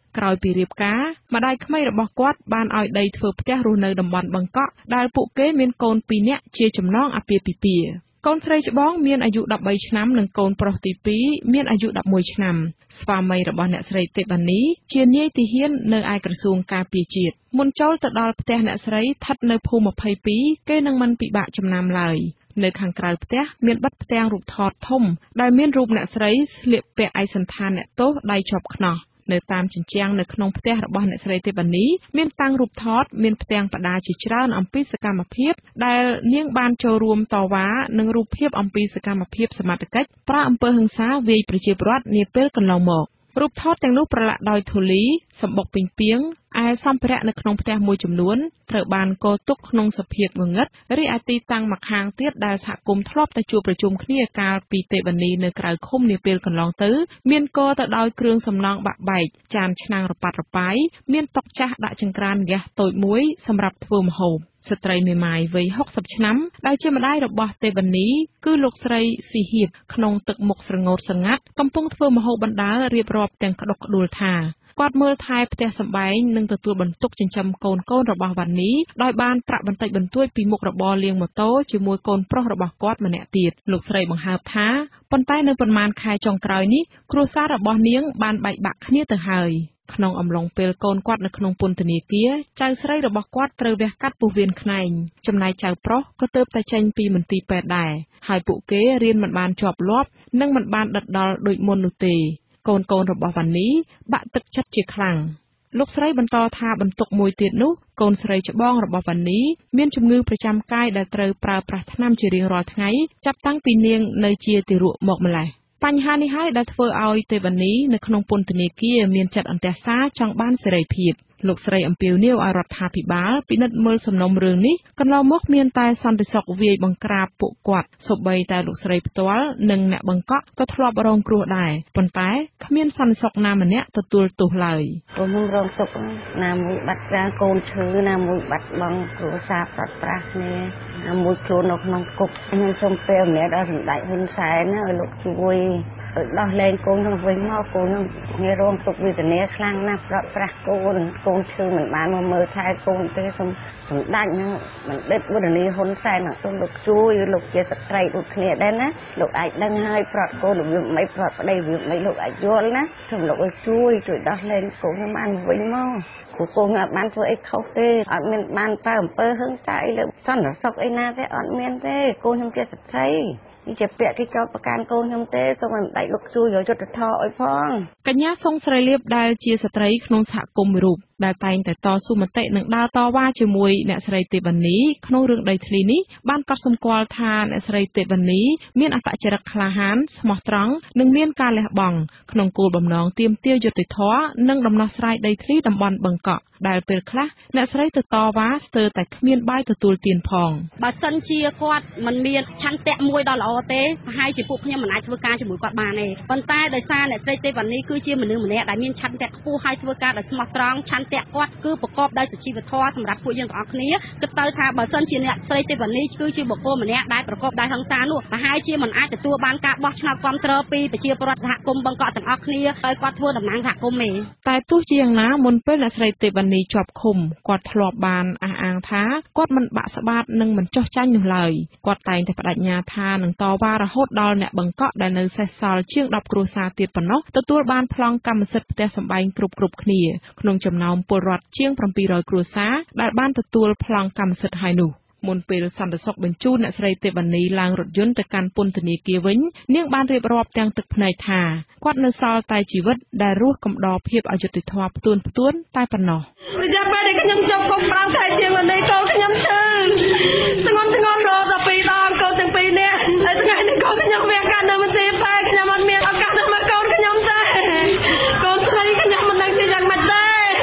ក្រោយពីរៀបការម្ដាយក្មេករបស់គាត់បានឲ្យដីធ្វើផ្ទះរស់នៅតំបន់បឹងកក់ដែលពួកគេមានកូន2នាក់ជាចំណងអាពាហ៍ពិពាហ៍កូនស្រីច្បងមានអាយុ13ឆ្នាំនិងកូនប្រុសទី2មានអាយុ11ឆ្នាំស្វាមីរបស់អ្នកស្រីទេបានីជានាយទាហាននៅឯក្រសួងការពារជាតិមុនចូលទៅដល់ផ្ទះអ្នកស្រីស្ថិតនៅភូមិ22គេនឹងមិនពិបាកចំណាំឡើយនៅខាងក្រៅផ្ទះមានបិទផ្ទាំងរូបថតធំដែលមានរូបអ្នកស្រីស្លៀកពាក់ឯកសណ្ឋានអ្នកទោសដៃជាប់ខ្នោះនៅតាមជញ្ជាំងនៅក្នុងផ្ទះរបស់អ្នកស្រីទេបានីមានតាំងរូបថតមានផ្ទាំងបដាជាច្រើនអំពីសកម្មភាពដែលនាងបានចូលរួមតវ៉ានិងរូបភាពអំពីសកម្មភាពសមត្ថកិច្ចប្រើអំពើហិង្សាវាយប្រជាពលរដ្ឋនាពេលកន្លងមករូបថតទាំងនោះប្រឡាក់ដោយធូលីសម្បុកពីងពីងឯសម្ភារៈនៅក្នុងផ្ទះមួយចំនួនត្រូវបានកោទុកក្នុងសភាពងងឹតរីឯទីតាំងម្ខាងទៀតដែលសហគមន៍ធ្លាប់តែជួបប្រជុំគ្នាកាលពីទេវនីនៅក្រៅឃុំនាពេលកន្លងទៅមានកោទៅដោយគ្រឿងសំណង់បាក់បែកចានឆ្នាំងរប៉ាត់រប៉ាយមានតុចាស់ដាក់ចង្ក្រានហ្គាសតូចមួយសម្រាប់ធ្វើម្ហូបស្ត្រីមេម៉ាយវ័យ60ឆ្នាំដែលជាម្ដាយរបស់ទេវនីគឺលោកស្រីស៊ីហៀបក្នុងទឹកមុខស្រងោតស្រងាត់កំពុងធ្វើម្ហូបបណ្ដើររៀបរាប់ទាំងក្តុកក្តួលថាគាត់មើលថែផ្ទះសម្បែងនិងទទួលបន្ទុកចិញ្ចឹមកូនរបស់វ៉ានីដោយបានប្រាក់បន្តិចបន្តួចពីមុខរបរលាងម៉ូតូជាមួយកូនប្រុសរបស់គាត់ម្នាក់ទៀតលោកស្រីបង្ហើបថាប៉ុន្តែនៅប្រមាណខែចុងក្រោយនេះគ្រួសាររបស់នាងបានបែកបាក់គ្នាទៅហើយក្នុងអំឡុងពេលកូនគាត់នៅក្នុងពន្ធនាគារចៅស្រីរបស់គាត់ត្រូវវះកាត់ពោះវៀនខ្នែងចំណែកចៅប្រុសក៏ទើបតែចេញពីមន្ទីរពេទ្យដែរហើយពួកគេរៀនមិនបានជាប់លាប់និងមិនបានដិតដល់ដូចមុននោះទេកូនរបស់វ៉ានីបាក់ទឹកចិត្តជាខ្លាំងលោកស្រីបន្តថាបន្ទុកមួយទៀតនោះកូនស្រីច្បងរបស់វ៉ានីមានជំងឺប្រចាំកាយដែលត្រូវប្រើប្រាស់ថ្នាំជារៀងរាល់ថ្ងៃចាប់តាំងពីនាងនៅជាទារកមកម្ល៉េះបញ្ហានេះហើយដែលធ្វើឲ្យទេវនីនៅក្នុងពន្ធនាគារមានចិត្តអន្ទះសារចង់បានសេរីភាពលោកស្រីអំពាវនាវឲ្យរដ្ឋាភិបាលពិនិត្យមើលសំណុំរឿងនេះកន្លងមកមានតែសន្តិសុខវាយបង្ក្រាបពួកគាត់សូម្បីតែលោកស្រីផ្ទាល់និងអ្នកបង្កក់ក៏ធ្លាប់រងគ្រោះដែរប៉ុន្តែគ្មានសន្តិសុខណាម្នាក់ទទួលទោសឡើយខ្ញុំរងទុក្ខណាមួយបាត់ការកូនឈឺណាមួយបាត់បង់គ្រួសារប្រាត់ប្រាស់គ្នាណាមួយខ្លួននៅក្នុងគុកខ្ញុំសូមពេលម្នាក់ដល់សម្ដេចហ៊ុនសែនណាឲ្យលោកជួយដោះលែងកូនខ្ញុំវិញមកកូនខ្ញុំងាយរងទុក្ខវេទនាខ្លាំងណាស់ប្រត់ប្រាស់កូនឈឺមិនបានមកមើលថែកូនទេសូមសម្ដេចហ្នឹងមិនដេចបុរានីហ៊ុនសែនសូមលោកជួយលោកជាស្ត្រីដូចគ្នាដែរណាលោកអាចដឹងហើយប្រត់កូនរបៀបមិនប្រត់ប្តីរបៀបមិនលោកអាចយល់ណាសូមលោកឲ្យជួយដោះលែងកូនខ្ញុំបានវិញមកគូកូនអត់បានធ្វើអីខុសទេអត់មានបានប្រើអំពើហិង្សាអីលើសន្តិសុខអីណាទេអត់មានទេកូនខ្ញុំជាស្ត្រីជាពាក្យគេចោទប្រកាន់កូនខ្ញុំទេសូមឲ្យម្ដាយលោកជួយយកយុត្តិធម៌ឲ្យផងកញ្ញាសុងស្រីលៀបដែលជាស្ត្រីក្នុងសហគមន៍មួយរូបដែលតែងតែតស៊ូមតិនិងដើរតវ៉ាជាមួយអ្នកស្រីទេបានីក្នុងរឿងដីធ្លីនេះបានកត់សម្គាល់ថាអ្នកស្រីទេបានីមានអត្តចរិតក្លាហានស្មោះត្រង់និងមានការលះបង់ក្នុងគោលបំណងទាមទារយុត្តិធម៌និងដំណោះស្រាយដីធ្លីតំបន់បឹងកក់ដែលពេលខ្លះអ្នកស្រីទៅតវ៉ាស្ទើរតែគ្មានបាយទទួលទានផងបើសិនជាគាត់មិនមានឆន្ទៈមួយដ៏ល្អទេប្រហែលជាពួកខ្ញុំមិនអាចធ្វើការជាមួយគាត់បានទេប៉ុន្តែដោយសារអ្នកស្រីទេវ៉ានីគឺជាមនុស្សម្នាក់ដែលមានឆន្ទៈខ្ពស់ហើយធ្វើការដោយស្មោះត្រង់ឆន្ទៈគាត់គឺប្រកបដោយសុជីវធម៌សម្រាប់ពួកយើងទាំងអស់គ្នាគិតទៅថាបើសិនជាអ្នកស្រីទេវ៉ានីគឺជាបុគ្គលម្នាក់ដែលប្រកបដោយហិង្សានោះប្រហែលជាមិនអាចទទួលបានការបោះឆ្នោតគាំទ្រពីប្រជាពលរដ្ឋសហគមន៍បឹងកក់ទាំងអស់គ្នាឲ្យគាត់ធ្វើតំណាងសហគមន៍ទេតែទោះជាយ៉ាងណាមុនពេលអ្នកស្រីទេវ៉ានីជាប់ឃុំគាត់ធ្លាប់បានអះអាងថាគាត់មិនបាក់ស្បាតនិងមិនចោះចាញ់នោះឡើយគាត់តែងតែបដិញ្ញាថានឹងតវ៉ារហូតដល់អ្នកបង្កក់ដែលនៅសេសសល់ជាង10គ្រួសារទៀតប៉ុណ្ណោះទទួលបានប្លង់កម្មសិទ្ធិផ្ទះសម្បែងគ្រប់គ្នាក្នុងចំណោមពលរដ្ឋជាង700គ្រួសារដែលបានទទួលប្លង់កម្មសិទ្ធិហើយនោះមុនពេលសន្តិសុខបញ្ជូនអ្នកស្រីទេវ៉ានីឡើងរថយន្តទៅកាន់ពន្ធនាគារវិញនាងបានរៀបរាប់ទាំងទឹកភ្នែកថាគាត់នៅសល់តែជីវិតដែលរស់កំដរភាពអយុត្តិធម៌ផ្ទួនតែប៉ុណ្ណោះរយៈពេលដែលខ្ញុំចុះគុំ5ខែជាងនេះកូនខ្ញុំឈឺធ្ងន់រហូតដល់2ដងកូនទាំង2នាក់ហើយថ្ងៃនេះកូនខ្ញុំវាកាត់នៅមន្ទីរពេទ្យខ្ញុំអត់មានឱកាសទៅមើលកូនខ្ញុំទេកូនស្រីខ្ញុំមិនដឹងជាយ៉ាងម៉េចទេ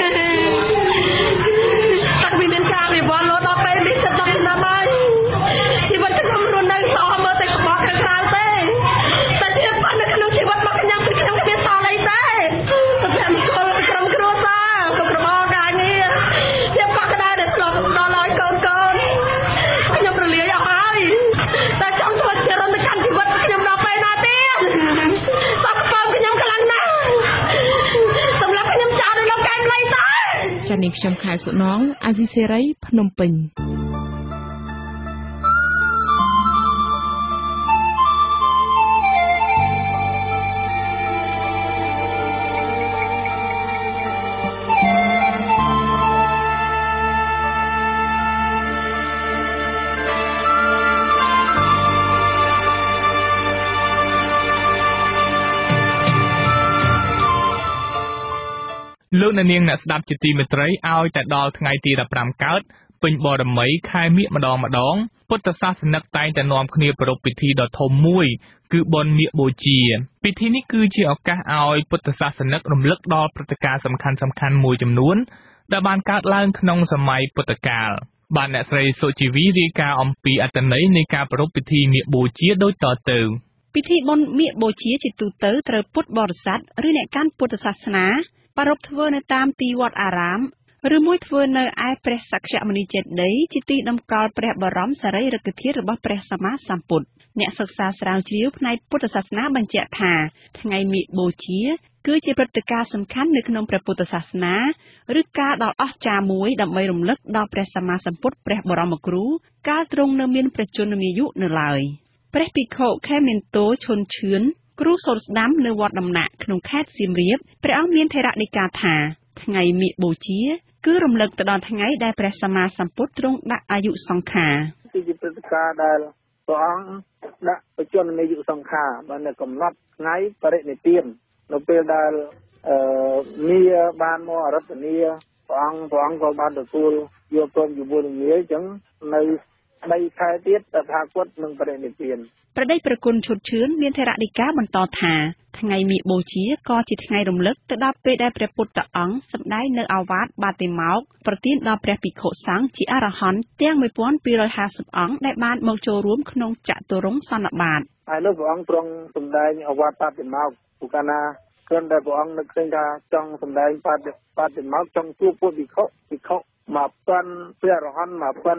តាំងពីមានការវិវត្តលោដល់ពេលនេះចិត្តដល់ណាស់ហើយជីវិតខ្ញុំរស់នៅសោះមើលតែក្បត់ខាងក្រៅទេតែជាបាត់នៅក្នុងជីវិតរបស់ខ្ញុំគឺខ្ញុំគ្មានសល់អីទេសុភមង្គលក្រុមគ្រួសារគ្រប់គ្រងការងារជាបាក់ក្តៅដែលធ្លាប់ដល់ឲ្យកូនខ្ញុំរលាយអស់ហើយតែចង់ធ្វើជារំលឹកកាន់ជីវិតខ្ញុំដល់ពេលណាទៀតសោះកចានាងខ្ញុំខែសុណងអាស៊ីសេរីភ្នំពេញលោកអ្នកនាងអ្នកស្ដាប់ជាទីមេត្រីឲ្យតែដល់ថ្ងៃទី15កើតពេញបរមីខែមិញម្ដងពុទ្ធសាសនិកតែងតែនាំគ្នាប្រារព្ធពិធីដ៏ធំមួយគឺបុណ្យមាឃបូជាពិធីនេះគឺជាឱកាសឲ្យពុទ្ធសាសនិករំលឹកដល់ព្រឹត្តិការណ៍សំខាន់ៗមួយចំនួនដែលបានកើតឡើងក្នុងសម័យពុទ្ធកាលបានអ្នកស្រីសុជីវីរាយការណ៍អំពីអត្ថន័យនៃការប្រារព្ធពិធីមាឃបូជាដូចតទៅពិធីបុណ្យមាឃបូជាជាទូទៅត្រូវពុទ្ធបរិស័ទឬអ្នកកាន់ពុទ្ធសាសនាប្រារព្ធធ្វើនៅតាមទីវត្តអារាមឬមួយធ្វើនៅឯព្រះសក្យមុនីចេតិយជាទីតម្កល់ព្រះបរមសារីរិកធាតុរបស់ព្រះសម្មាសម្ពុទ្ធអ្នកសិក្សាស្រាវជ្រាវផ្នែកពុទ្ធសាសនាបញ្ជាក់ថាថ្ងៃមាឃបូជាគឺជាព្រឹត្តិការណ៍សំខាន់នៅក្នុងព្រះពុទ្ធសាសនាឬការដ៏អស្ចារ្យមួយដើម្បីរំលឹកដល់ព្រះសម្មាសម្ពុទ្ធព្រះបរមគ្រូកាលទ្រង់នៅមានព្រះជន្មាយុនៅឡើយព្រះភិក្ខុខេមានតូឈុនឈឿនគ្រូសូត្រស្ដាំនៅវត្តដំណាក់ក្នុងខេត្តសៀមរាបព្រះអង្គមានថេរដីកាថាថ្ងៃមាឃបូជាគឺរំលឹកទៅដល់ថ្ងៃដែលព្រះសម្មាសម្ពុទ្ធទ្រង់ដាក់អាយុសង្ខារគឺជាព្រឹត្តិការណ៍ដែលព្រះអង្គដាក់បញ្ចុះនៃអាយុសង្ខារបានកំណត់ថ្ងៃបរិនិព្វាននៅពេលដែលមាបានមករតនាព្រះអង្គក៏បានទទួលយកព្រមជាមួយនឹងមាអញ្ចឹងនៅ3ខែទៀតតថាគតនឹងបរិនិព្វានព្រះដេចព្រះគុណឈុតឈឿនមានថេរដីកាបន្តថាថ្ងៃមាឃបូជាក៏ជាថ្ងៃរំលឹកទៅដល់ពេលដែលព្រះពុទ្ធអង្គសម្ដែងនៅអាវាតបាតិម៉ោកប្រទានដល់ព្រះភិក្ខុសង្ឃជាអរហន្តទាំង1250អង្គដែលបានមកចូលរួមក្នុងចតុរង្គសន្និបាតហើយនោះព្រះអង្គទ្រង់សម្ដែងអាវាតបាតិម៉ោកព្រោះកាលណាគ្រាន់តែព្រះអង្គនឹកឃើញថាចង់សម្ដែងបាតិម៉ោកចង់ជួបពុទ្ធភិក្ខុ1000ព្រះរហន្ត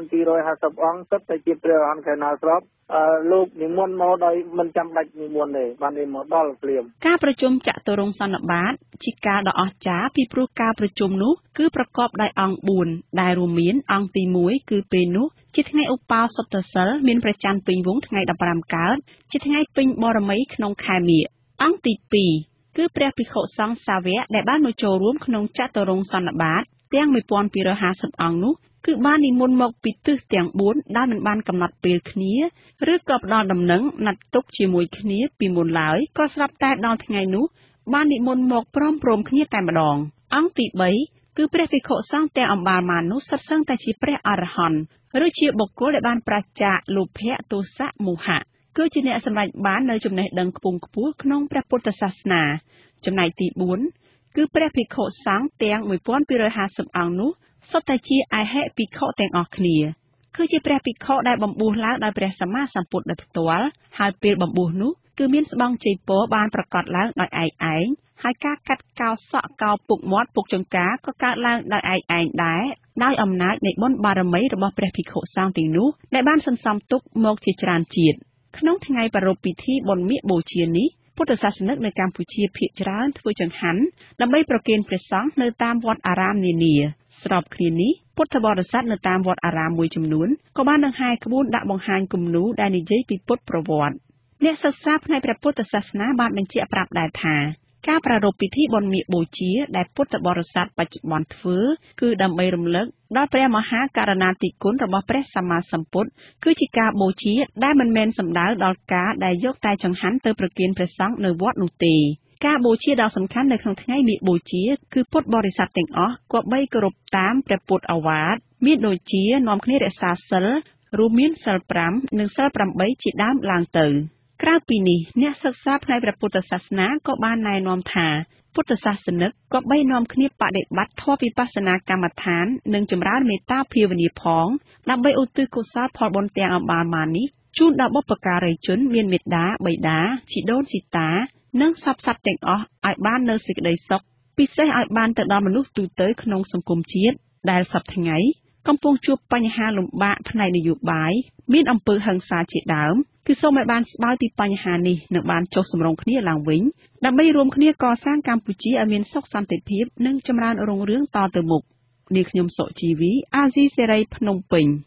1250អង្គសិតតែជាព្រះរហន្តខែណាស្របលោកនិមន្តមកដោយមិនចាំបាច់និមន្តទេបាននិមន្តដល់ភ្លាមការប្រជុំចតុរង្គសន្និបាតជាការដ៏អស្ចារ្យពីព្រោះការប្រជុំនោះគឺប្រកបដោយអង្គ4ដែលរួមមានអង្គទី1គឺពេលនោះជាថ្ងៃឧបោសថសីលមានព្រះច័ន្ទពេញវង្សថ្ងៃ15កើតជាថ្ងៃពេញបរមីក្នុងខែមាឃអង្គទី2គឺព្រះភិក្ខុសង្ឃសាវកដែលបានមកចូលរួមក្នុងចតុរង្គសន្និបាតទាំង1250អង្គនោះគឺបាននិមន្តមកពីទិសទាំង4ដែលមិនបានកំណត់ពេលគ្នាឬក៏ផ្ដល់ដំណឹងណាត់ទុកជាមួយគ្នាពីមុនឡើយក៏ស្រាប់តែដល់ថ្ងៃនោះបាននិមន្តមកព្រមគ្នាតែម្ដងអង្គទី3គឺព្រះភិក្ខុសង្ឃទាំងអម្បាលម៉ាននោះសុទ្ធសឹងតែជាព្រះអរហន្តឬជាបុគ្គលដែលបានប្រាចាកលោភៈទោសៈមោហៈគឺជាអ្នកសម្រេចបាននៅចំណេះដឹងខ្ពង់ខ្ពស់ក្នុងព្រះពុទ្ធសាសនាចំណែកទី4គឺព្រះភិក្ខុសង្ឃទាំង1250អង្គនោះសុទ្ធតែជាអហិភិក្ខុទាំងអស់គ្នាគឺជាព្រះភិក្ខុដែលបំពោះឡើងដោយព្រះសម្មាសម្ពុទ្ធដោយផ្ទាល់ហើយពេលបំពោះនោះគឺមានស្បង់ជ័យពរបានប្រកាសឡើងដោយឯងហើយការកាត់កោសក់កោពុកមាត់ពុកចង្ការក៏កើតឡើងដោយឯងដែរដោយអំណាចនៃបុណ្យបារមីរបស់ព្រះភិក្ខុសង្ឃទាំងនោះដែលបានសន្សំទុកមកជាច្រើនជាតិក្នុងថ្ងៃប្រារព្ធពិធីបុណ្យមាឃបូជានេះពុទ្ធសាសនិកនៅកម្ពុជាភាគច្រើនធ្វើចង្ហាន់ដើម្បីប្រគេនព្រះសង្ឃនៅតាមវត្តអារាមនានាស្របគ្នានេះពុទ្ធបរិស័ទនៅតាមវត្តអារាមមួយចំនួនក៏បានដង្ហែក្បួនដាក់បង្ហាញគំនូរដែលនិយាយពីពុទ្ធប្រវត្តិអ្នកសិក្សាផ្នែកព្រះពុទ្ធសាសនាបានបញ្ជាក់ប្រាប់ដែរថាការប្រារព្ធពិធីបុណ្យមាឃបូជាដែលពុទ្ធបរិស័ទបច្ចុប្បន្នធ្វើគឺដើម្បីរំលឹកដល់ព្រះមហាករុណាធិគុណរបស់ព្រះសម្មាសម្ពុទ្ធគឺជាការបូជាដែលមិនមែនសំដៅដល់ការដែលយកតែចង្ហាន់ទៅប្រគេនព្រះសង្ឃនៅវត្តនោះទេការបូជាដ៏សំខាន់នៅក្នុងថ្ងៃមាឃបូជាគឺពុទ្ធបរិស័ទទាំងអស់គប្បីគោរពតាមព្រះពុទ្ធឱវាទមានដូចជានាំគ្នារក្សាសិលរួមមានសិល5និងសិល8ជាដើមឡើងទៅក្រៅពីនេះអ្នកសិក្សាផ្នែកព្រះពុទ្ធសាសនាក៏បានណែនាំថាពុទ្ធសាសនិកក៏បីនាំគ្នាបដិបត្តិធម៌វិបស្សនាកម្មដ្ឋាននិងចម្រើនមេត្តាភាវនាផងដើម្បីឧទ្ទិសកុសលផលបុណ្យទាំងអម្បាលម៉ាននេះជូនដល់បុព្វការីជនមានមេត្តាបិតាជីដូនជីតានិងសពសត្វទាំងអស់ឲ្យបាននូវសេចក្តីសុខពិសេសឲ្យបានទៅដល់មនុស្សទូទៅក្នុងសង្គមជាតិដែលសពថ្ងៃកំពុងជួបបញ្ហាលំបាកផ្នែកនយោបាយមានអំពើហិង្សាជាដើមគឺសូមឲ្យបានស្បើយពីបញ្ហានេះនិងបានចុះសម្រុងគ្នាឡើងវិញដើម្បីរួមគ្នាកសាងកម្ពុជាឲ្យមានសុខសន្តិភាពនិងចម្រើនរុងរឿងតទៅមុខនាងខ្ញុំសុជីវីអាស៊ីសេរីភ្នំពេញ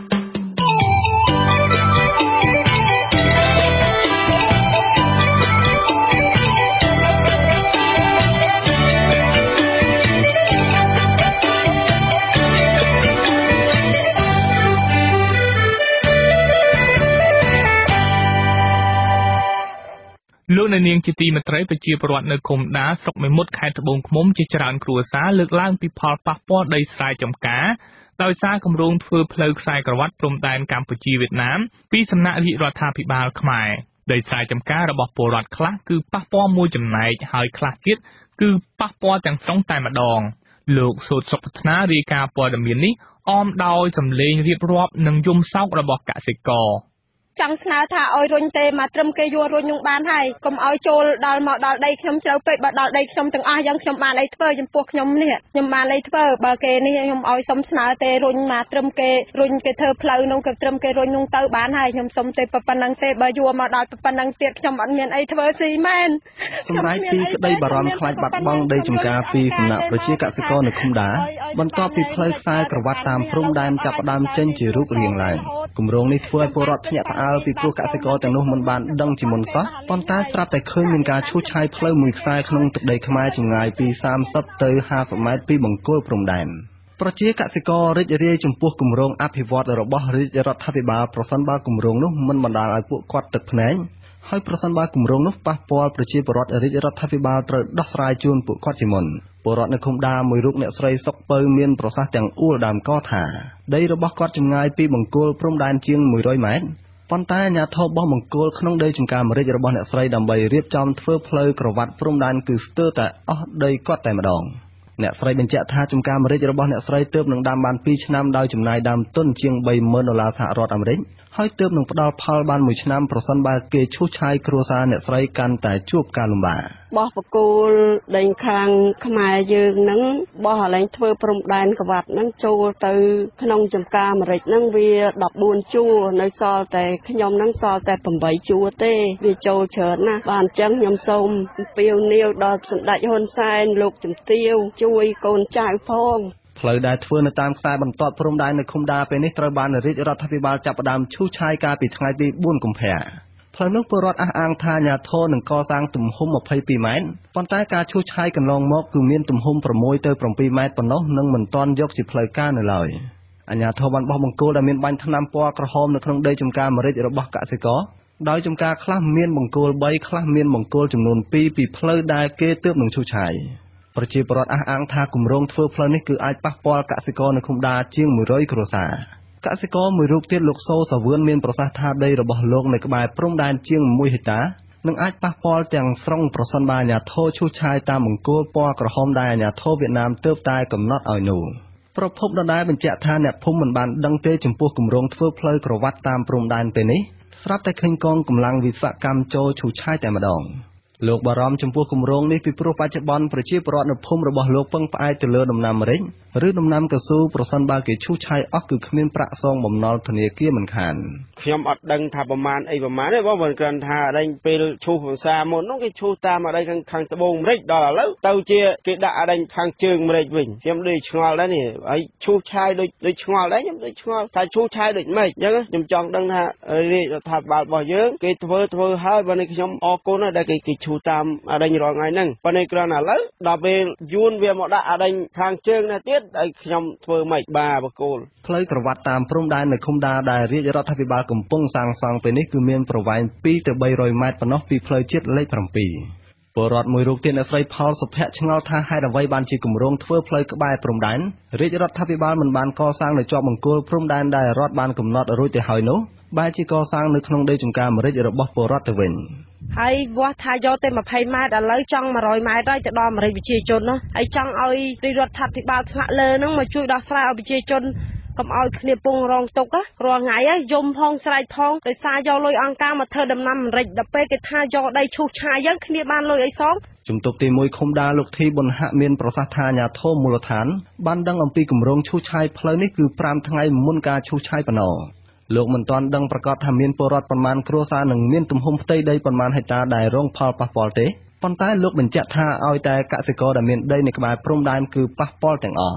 លោកនាងជាទីមេត្រីប្រជាពលរដ្ឋនៅឃុំដាស្រុកមេមត់ខេត្តត្បូងឃ្មុំជាច្រើនគ្រួសារលើកឡើងពីផលប៉ះពាល់ដីស្រែចម្ការដោយសារគម្រោងធ្វើផ្លូវខ្សែក្រវ៉ាត់ព្រំដែនកម្ពុជាវៀតណាមពីសំណាក់រាជរដ្ឋាភិបាលខ្មែរដីស្រែចម្ការរបស់ពលរដ្ឋខ្លះគឺប៉ះពាល់មួយចំណែកហើយខ្លះទៀតគឺប៉ះពាល់ទាំងស្រុងតែម្ដងលោកសូតសុខប្រាថ្នារាយការណ៍ព័ត៌មាននេះអមដោយសម្លេងរៀបរាប់និងយំសោករបស់កសិករចង់ស្នើថាឲ្យរុញទេមកត្រឹមគេយករុញនឹងបានហើយកុំឲ្យចូលដល់មកដល់ដីខ្ញុំជ្រៅពេកបើដល់ដីខ្ញុំទាំងអស់យ៉ាងខ្ញុំបានអីធ្វើចំពោះខ្ញុំនេះខ្ញុំបានអីធ្វើបើគេនេះខ្ញុំឲ្យសុំស្នើទេរុញមកត្រឹមគេរុញគេធ្វើផ្លូវនោះគេត្រឹមគេរុញនោះទៅបានហើយខ្ញុំសុំទេប៉ុណ្ណឹងទេបើយកមកដល់ប៉ុណ្ណឹងទៀតខ្ញុំអត់មានអីធ្វើស៊ីមែនសម្រាប់ពីក្តីបារម្ភខ្លាចបាត់បង់ដីចម្ការពីសំណាក់ប្រជាកសិករនៅឃុំដាបន្ទាប់ពីផ្លូវខ្សែក្រវ៉ាត់តាមព្រំដែនចាប់ផ្ដើមចេញជារូបរាងឡើងគម្រោងនេះធ្វើឲ្យពលរដ្ឋភ្ញាក់ផ្អើលពីព្រោះកសិករទាំងនោះមិនបានដឹងជាមុនសោះប៉ុន្តែស្រាប់តែឃើញមានការឈូសឆាយផ្លូវមួយខ្សែក្នុងទឹកដីខ្មែរចម្ងាយពី30ទៅ50ម៉ែត្រពីបង្គោលព្រំដែនប្រជាកសិកររីករាយចំពោះគម្រោងអភិវឌ្ឍន៍របស់រាជរដ្ឋាភិបាលប្រសិនបើគម្រោងនោះមិនបណ្ដាលឲ្យពួកគាត់ទឹកភ្នែកហើយប្រសិនបើគម្រោងនោះប៉ះពាល់ប្រជាពលរដ្ឋរាជរដ្ឋាភិបាលត្រូវដោះស្រាយជូនពួកគាត់ជាមុនពលរដ្ឋនៅឃុំដាមួយរូបអ្នកស្រីសុកពៅមានប្រសាសន៍ទាំងអួលដើមកថាដីរបស់គាត់ចម្ងាយពីបង្គោលព្រំដែនជាង100ម៉ែត្រប៉ុន្តែអាជ្ញាធរបោះបង្គោលក្នុងដីចម្ការម្រេចរបស់អ្នកស្រីដើម្បីរៀបចំធ្វើផ្លូវក្រវ៉ាត់ព្រំដែនគឺស្ទើរតែអស់ដីគាត់តែម្ដងអ្នកស្រីបញ្ជាក់ថាចម្ការម្រេចរបស់អ្នកស្រីទើបនឹងដាំបាន2ឆ្នាំដោយចំណាយដើមទុនជាង$30,000សហរដ្ឋអាមេរិកហើយទើបនឹងផ្ដល់ផលបាន1ឆ្នាំប្រសិនបើគេឈូសឆាយគ្រួសារអ្នកស្រីកាន់តែជួបការលំបាកបោះបកគោលដីខាងខ្មែរយើងហ្នឹងបោះកន្លែងធ្វើព្រំដែនក្រវ៉ាត់ហ្នឹងចូលទៅក្នុងចំការអាមេរិកហ្នឹងវា14ជួរនៅសល់តែខ្ញុំហ្នឹងសល់តែ8ជួរទេវាចូលច្រើនណាស់បាទអញ្ចឹងខ្ញុំសូមអំពាវនាវដល់សម្ដេចហ៊ុនសែនលោកជំទាវជួយកូនចៅផងផ្លូវដែលធ្វើនៅតាមខ្សែបន្ទាត់ព្រំដែននៅឃុំដាពេលនេះត្រូវបានរាជរដ្ឋាភិបាលចាប់ផ្ដើមឈូសឆាយកាលពីថ្ងៃទី4កុម្ភៈផ្លូវនោះពលរដ្ឋអះអាងថាអាជ្ញាធរនឹងកសាងទំហំ22ម៉ែត្រប៉ុន្តែការឈូសឆាយកន្លងមកគឺមានទំហំ6ទៅ7ម៉ែត្រប៉ុណ្ណោះនិងមិនទាន់យកជាផ្លូវការនៅឡើយអាជ្ញាធរបានបោះបង្គោលដែលមានបាញ់ថ្នាំពណ៌ក្រហមនៅក្នុងដីចម្ការម្រេចរបស់កសិករដោយចម្ការខ្លះមានបង្គោល3ខ្លះមានបង្គោលចំនួន2ពីផ្លូវដែលគេទើបនឹងឈូសឆាយប្រជាពលរដ្ឋអះអាងថាគម្រោងធ្វើផ្លូវនេះគឺអាចប៉ះពាល់កសិករនៅឃុំដាជាង100គ្រួសារកសិករមួយរូបទៀតលោកសូសាវឿនមានប្រសាសន៍ថាដីរបស់លោកនៅក្បែរព្រំដែនជាង1ហិកតានឹងអាចប៉ះពាល់ទាំងស្រុងប្រសិនបើអាជ្ញាធរឈូសឆាយតាមបង្គោលពណ៌ក្រហមដែលអាជ្ញាធរវៀតណាមទើបតែកំណត់ឲ្យនោះប្រពន្ធដដែលបញ្ជាក់ថាអ្នកភូមិមិនបានដឹងទេចំពោះគម្រោងធ្វើផ្លូវក្រវ៉ាត់តាមព្រំដែនពេលនេះស្រាប់តែឃើញកងកម្លាំងវិស្វកម្មចូលឈូសឆាយតែម្ដងលោកបារម្ភចំពោះគម្រោងនេះពីព្រោះបច្ចុប្បន្នប្រជាពលរដ្ឋនៅភូមិរបស់លោកពឹងផ្អែកទៅលើដំណាំម្រេចឬដំណាំកៅស៊ូប្រសិនបើគេឈូសឆាយអស់គឺគ្មានប្រាក់សងបំណុលធនាគារមិនខានខ្ញុំអត់ដឹងថាប្រមាណទេបងគ្រាន់ថាអីពេលឈូសភាសាមុននោះគេឈូសតាមអីខាងត្បូងម្រេចដល់ឥឡូវទៅជាគេដាក់អីខាងជើងម្រេចវិញខ្ញុំដូចឆ្ងល់ដែរនេះហើយឈូសឆាយដូចឆ្ងល់ដែរខ្ញុំដូចឆ្ងល់ថាឈូសឆាយដូចម៉េចអញ្ចឹងខ្ញុំចង់ដឹងថារាជរដ្ឋាភិបាលរបស់យើងគេធ្វើហើយបើនេះខ្ញុំអរគុណដែរគេឈូសតាមអរិញរាល់ថ្ងៃហ្នឹងប៉ុន្តែគ្រាន់តែឥឡូវដល់ពេលយួនវាមកដាក់អរិញខាងជើងនេះទៀតហើយខ្ញុំធ្វើម៉េចបាទបកគោលផ្លូវក្រវ៉ាត់តាមព្រំដែននៅឃុំដាដែលរាជរដ្ឋាភិបាលកំពុងសាងសង់ពេលនេះគឺមានប្រវែង2ទៅ300ម៉ែត្រប៉ុណ្ណោះពីផ្លូវជាតិលេខ7ពលរដ្ឋមួយរូបទៀតអ្នកស្រីផលសុភ័ក្រឆ្ងល់ថាហេតុអ្វីបានជាគម្រោងធ្វើផ្លូវក្បែរព្រំដែនរាជរដ្ឋាភិបាលមិនបានកសាងនៅជាប់បង្គោលព្រំដែនដែលរដ្ឋបានកំណត់រួចទៅហើយនោះបែរជាកសាងនៅក្នុងដីចម្ការម្រេចរបស់ពលរដ្ឋទៅវិញហើយវាស់ថាយកទៅ20ម៉ែត្រឥឡូវចង់100ម៉ែត្រហើយទៅដល់អាមេរិកប្រជាជននោះហើយចង់ឲ្យរដ្ឋាភិបាលថ្នាក់លើហ្នឹងមកជួយដោះស្រាយឲ្យប្រជាជនកុំឲ្យគ្នាពងរងទុករាល់ថ្ងៃហើយយំផងស្រែកផងដោយសារយកលុយអង្គការមកធ្វើដំណាំអាមេរិកដល់ពេលគេថាយកដីឈូសឆាយយើងគ្នាបានលុយអីសងជំទប់ទី1ឃុំដាលោកធីប៊ុនហាក់មានប្រសាសន៍ថាអាជ្ញាធរមូលដ្ឋានបានដឹងអំពីគម្រោងឈូសឆាយផ្លូវនេះគឺ5ថ្ងៃមុនការឈូសឆាយប៉ុណ្ណោះលោកមិនទាន់ដឹងប្រកាសថាមានពលរដ្ឋប៉ុន្មានគ្រួសារនឹងមានទំហំផ្ទៃដីប៉ុន្មានហិកតាដែលរងផលប៉ះពាល់ទេប៉ុន្តែលោកបញ្ជាក់ថាឲ្យតែកសិករដែលមានដីនៅក្បែរព្រំដែនគឺប៉ះពាល់ទាំងអស់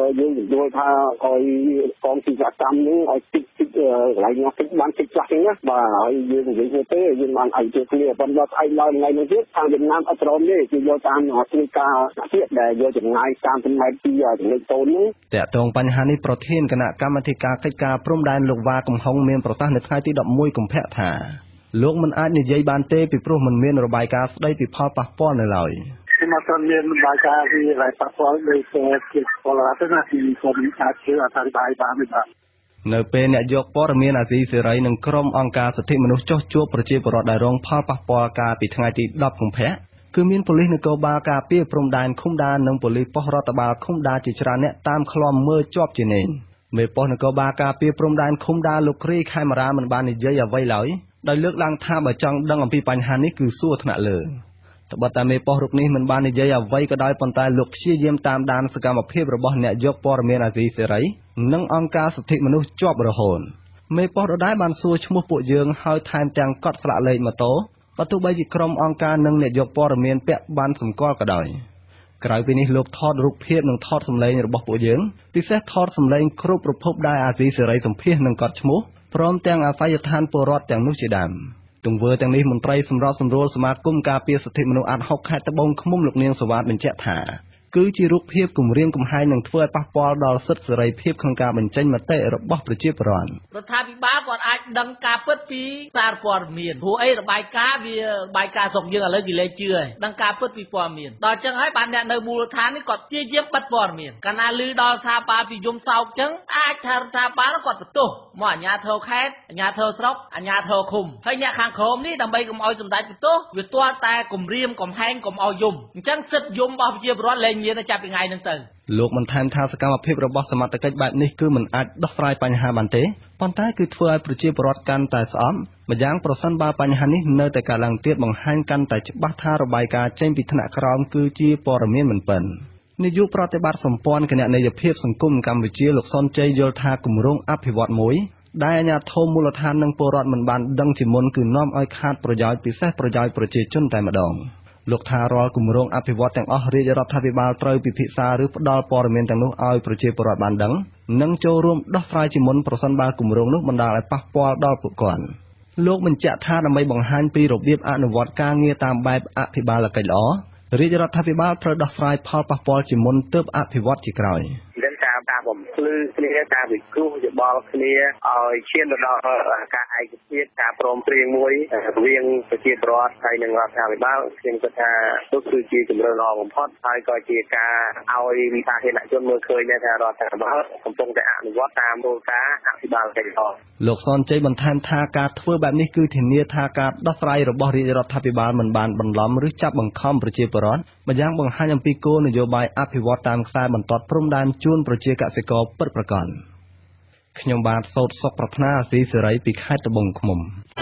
យើងយល់ថាឲ្យកងទីកម្មនេះឲ្យតិចកន្លែងណាតិចបានតិចខ្លះហ្នឹងណាបាទហើយយើងនិយាយទៅយើងបានឲ្យជួយគ្នាប៉ុន្តែស្អែកឡើងថ្ងៃនេះទៀតខាងវៀតណាមអត់ព្រមទេគឺយកតាមធ្វើការទៀតដែលយកចម្ងាយ30ម៉ែត្រពីចំណុចតូននេះតាក់ទងបញ្ហានេះប្រធានគណៈកម្មាធិការកិច្ចការព្រំដែនលោកវ៉ាកំហុងមានប្រសាសន៍នៅថ្ងៃទី11កុម្ភៈថាលោកមិនអាចនិយាយបានទេពីព្រោះមិនមានរបាយការណ៍ស្ដីពីផលប៉ះពាល់នៅឡើយមកទៅមានរបាយការណ៍ពីរ៉ៃប៉ះពាល់ដោយជាពលរដ្ឋណាទីគុំអាចជឿអធិប្បាយបានទេបាទនៅពេលអ្នកយកព័ត៌មានអាស៊ីសេរីនិងក្រុមអង្គការសិទ្ធិមនុស្សចុះជួបប្រជាពលរដ្ឋដែលរងផលប៉ះពាល់កាលពីថ្ងៃទី10កុម្ភៈគឺមានប៉ូលីសនគរបាលការពារព្រំដែនឃុំដានិងប៉ូលីសប៉ុស្តិ៍រដ្ឋបាលឃុំដាជាច្រើនអ្នកតាមឃ្លាំមើលជាប់ជានិច្ចមេប៉ុស្តិ៍នគរបាលការពារព្រំដែនឃុំដាលោកគ្រីខេមរាមិនបាននិយាយអ្វីឡើយដោយលើកឡើងថាបើចង់ដឹងអំពីបញ្ហានេះគឺសួរថ្នាក់លើត្បិតតែមេប៉ុស្តិ៍រូបនេះមិនបាននិយាយអ្វីក៏ដោយប៉ុន្តែលោកព្យាយាមតាមដានសកម្មភាពរបស់អ្នកយកព័ត៌មានអាស៊ីសេរីនិងអង្គការសិទ្ធិមនុស្សជាប់រហូតមេប៉ុស្តិ៍ដដែលបានសួរឈ្មោះពួកយើងហើយថែមទាំងកត់ស្លាកលេខម៉ូតូបើទោះបីជាក្រុមអង្គការនិងអ្នកយកព័ត៌មានពាក់បានសម្គាល់ក៏ដោយក្រៅពីនេះលោកថតរូបភាពនិងថតសម្លេងរបស់ពួកយើងពិសេសថតសម្លេងគ្រប់ប្រភពដែលអាស៊ីសេរីសម្ភាសនិងកត់ឈ្មោះព្រមទាំងអាសយដ្ឋានពលរដ្ឋទាំងនោះជាដើមទង្វើទាំងនេះមន្ត្រីសម្របសម្រួលសមាគមការពារសិទ្ធិមនុស្សអាត់ហុកខេត្តត្បូងឃ្មុំលោកនាងសវ៉ាតបញ្ជាក់ថាគឺជារូបភាពគំរាមកំហែងនិងធ្វើឲ្យប៉ះពាល់ដល់សិទ្ធិសេរីភាពក្នុងការបញ្ចេញមតិរបស់ប្រជាពលរដ្ឋរដ្ឋាភិបាលគាត់អាចដឹងការពិតពីសារព័ត៌មានព្រោះអីរបាយការណ៍វារបាយការណ៍ស្រុកយើងឥឡូវគេលែងជឿហើយដឹងការពិតពីព័ត៌មានដល់អញ្ចឹងហើយបានអ្នកនៅមូលដ្ឋាននេះគាត់ព្យាយាមបិទព័ត៌មានកាលណាឮដល់ថាបាលពីយំសោកអញ្ចឹងអាចថារដ្ឋាភិបាលគាត់បន្ទោសមកអាជ្ញាធរខេត្តអាជ្ញាធរស្រុកអាជ្ញាធរឃុំហើយអ្នកខាងក្រោមនេះដើម្បីកុំឲ្យសម្ដេចបន្ទោសវាទាល់តែគំរាមកំហែងកុំឲ្យយំអញ្ចឹងសិទ្ធិយំរបស់ប្រជាពលរដ្ឋលែងមានចាប់ពីថ្ងៃហ្នឹងទៅលោកបានថែមថាសកម្មភាពរបស់សមត្ថកិច្ចបែបនេះគឺមិនអាចដោះស្រាយបញ្ហាបានទេប៉ុន្តែគឺធ្វើឲ្យប្រជាពលរដ្ឋកាន់តែស្អប់ម្យ៉ាងប្រសិនបើបញ្ហានេះនៅតែកើតឡើងទៀតបង្ហាញកាន់តែច្បាស់ថារបាយការណ៍ចេញពីថ្នាក់ក្រោមគឺជាព័ត៌មានមិនពិននាយកប្រតិបត្តិសម្ព័ន្ធគណនេយ្យភាពសង្គមកម្ពុជាលោកសុនជ័យយល់ថាគម្រោងអភិវឌ្ឍន៍មួយដែលអាជ្ញាធរមូលដ្ឋាននិងពលរដ្ឋមិនបានដឹងជាមុនគឺនាំឲ្យខាតប្រយោជន៍ពិសេសប្រយោជន៍ប្រជាជនតែម្ដងលោកថារាល់គម្រោងអភិវឌ្ឍន៍ទាំងអស់រាជរដ្ឋាភិបាលត្រូវពិភាក្សាឬផ្ដល់ព័ត៌មានទាំងនោះឲ្យប្រជាពលរដ្ឋបានដឹងនិងចូលរួមដោះស្រាយជាមុនប្រសិនបើគម្រោងនោះបណ្ដាលឲ្យប៉ះពាល់ដល់ពួកគាត់លោកបញ្ជាក់ថាដើម្បីបង្ហាញពីរបៀបអនុវត្តការងារតាមបែបអភិបាលកិច្ចល្អរាជរដ្ឋាភិបាលត្រូវដោះស្រាយផលប៉ះពាល់ជាមុនទើបអភិវឌ្ឍជាក្រោយការបំភ្លឺគ្នាការវិគ្រោះយោបល់គ្នាឲ្យឈានទៅដល់ការឯកភាពការព្រមព្រៀងមួយរវាងប្រជាពលរដ្ឋហើយនិងរដ្ឋាភិបាលខ្ញុំគិតថានោះគឺជាជំរឿនល្អបំផុតហើយក៏ជាការឲ្យវិសាខជនមើលឃើញដែរថារដ្ឋាភិបាលកំពុងតែអនុវត្តតាមគោលការណ៍អភិបាលកិច្ចល្អលោកសនជ័យបន្ថែមថាការធ្វើបែបនេះគឺធានាថាការដោះស្រាយរបស់រាជរដ្ឋាភិបាលមិនបានបន្លំឬចាប់បង្ខំប្រជាពលរដ្ឋម្យ៉ាងបង្ហាញអំពីគោលនយោបាយអភិវឌ្ឍតាមខ្សែបន្ទាត់ព្រំដែនជូនប្រជាកសិករពិតប្រាកដខ្ញុំបាទសោតសុខប្រាថ្នាអាស៊ីសេរីពីខេត្តត្បូងឃ្មុំ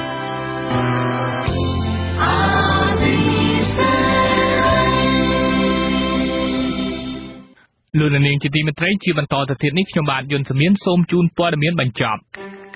លោកនាងជាទីមេត្រីជាបន្តទៅទៀតនេះខ្ញុំបាទយុនសមៀនសូមជូនព័ត៌មានបញ្ចប់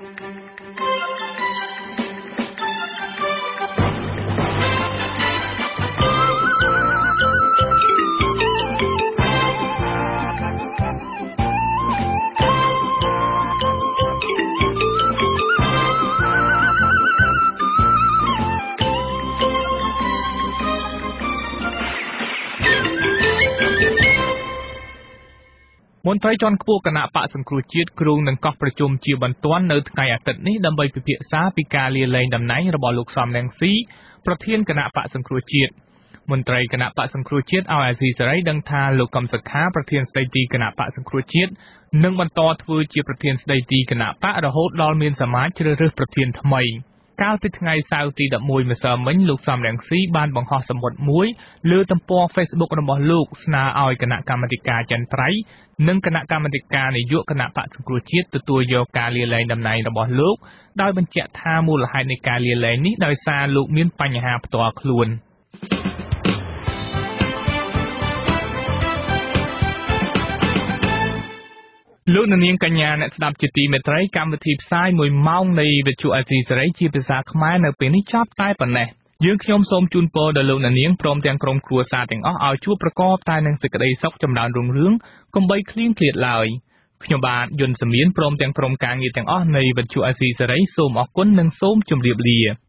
មន្ត្រីជាន់ខ្ពស់គណៈបកសង្គ្រោះជាតិគ្រងនឹងកោះប្រជុំជាបន្ទាន់នៅថ្ងៃអាទិត្យនេះដើម្បីពិភាក្សាពីការលាលែងតំណែងរបស់លោកសំរងស៊ីប្រធានគណៈបកសង្គ្រោះជាតិមន្ត្រីគណៈបកសង្គ្រោះជាតិឲ្យអាស៊ីសេរីដឹងថាលោកកំសខាប្រធានស្ដីទីគណៈបកសង្គ្រោះជាតិនឹងបន្តធ្វើជាប្រធានស្ដីទីគណៈបករហូតដល់មានសមាជជ្រើសរើសប្រធានថ្មីកាលពីថ្ងៃសៅរ៍ទី11ម្សិលមិញលោកសំរងស៊ីបានបង្ហោះសម្បុត្រមួយលើទំព័រ Facebook របស់លោកស្នើឲ្យគណៈកម្មាធិការចន្ទ្រៃនិងគណៈកម្មាធិការនយោបាយគណៈបក្សសង្គ្រោះជាតិទទួលយកការលាលែងតំណែងរបស់លោកដោយបញ្ជាក់ថាមូលហេតុនៃការលាលែងនេះដោយសារលោកមានបញ្ហាផ្ទាល់ខ្លួនលោកនាងកញ្ញាអ្នកស្ដាប់ជាទីមេត្រីកម្មវិធីផ្សាយ1ម៉ោងនៃវិទ្យុអាស៊ីសេរីជាភាសាខ្មែរនៅពេលនេះចប់តែប៉ុណ្ណេះយើងខ្ញុំសូមជូនពរដល់លោកអ្នកនាងព្រមទាំងក្រុមគ្រួសារទាំងអស់ឲ្យជួបប្រកបតែនឹងសេចក្តីសុខចម្រើនរុងរឿងកុំបីឃ្លៀងឃ្លាតឡើយខ្ញុំបាទយុនសមៀនព្រមទាំងក្រុមការងារទាំងអស់នៃវិទ្យុអាស៊ីសេរីសូមអរគុណនិងសូមជម្រាបលា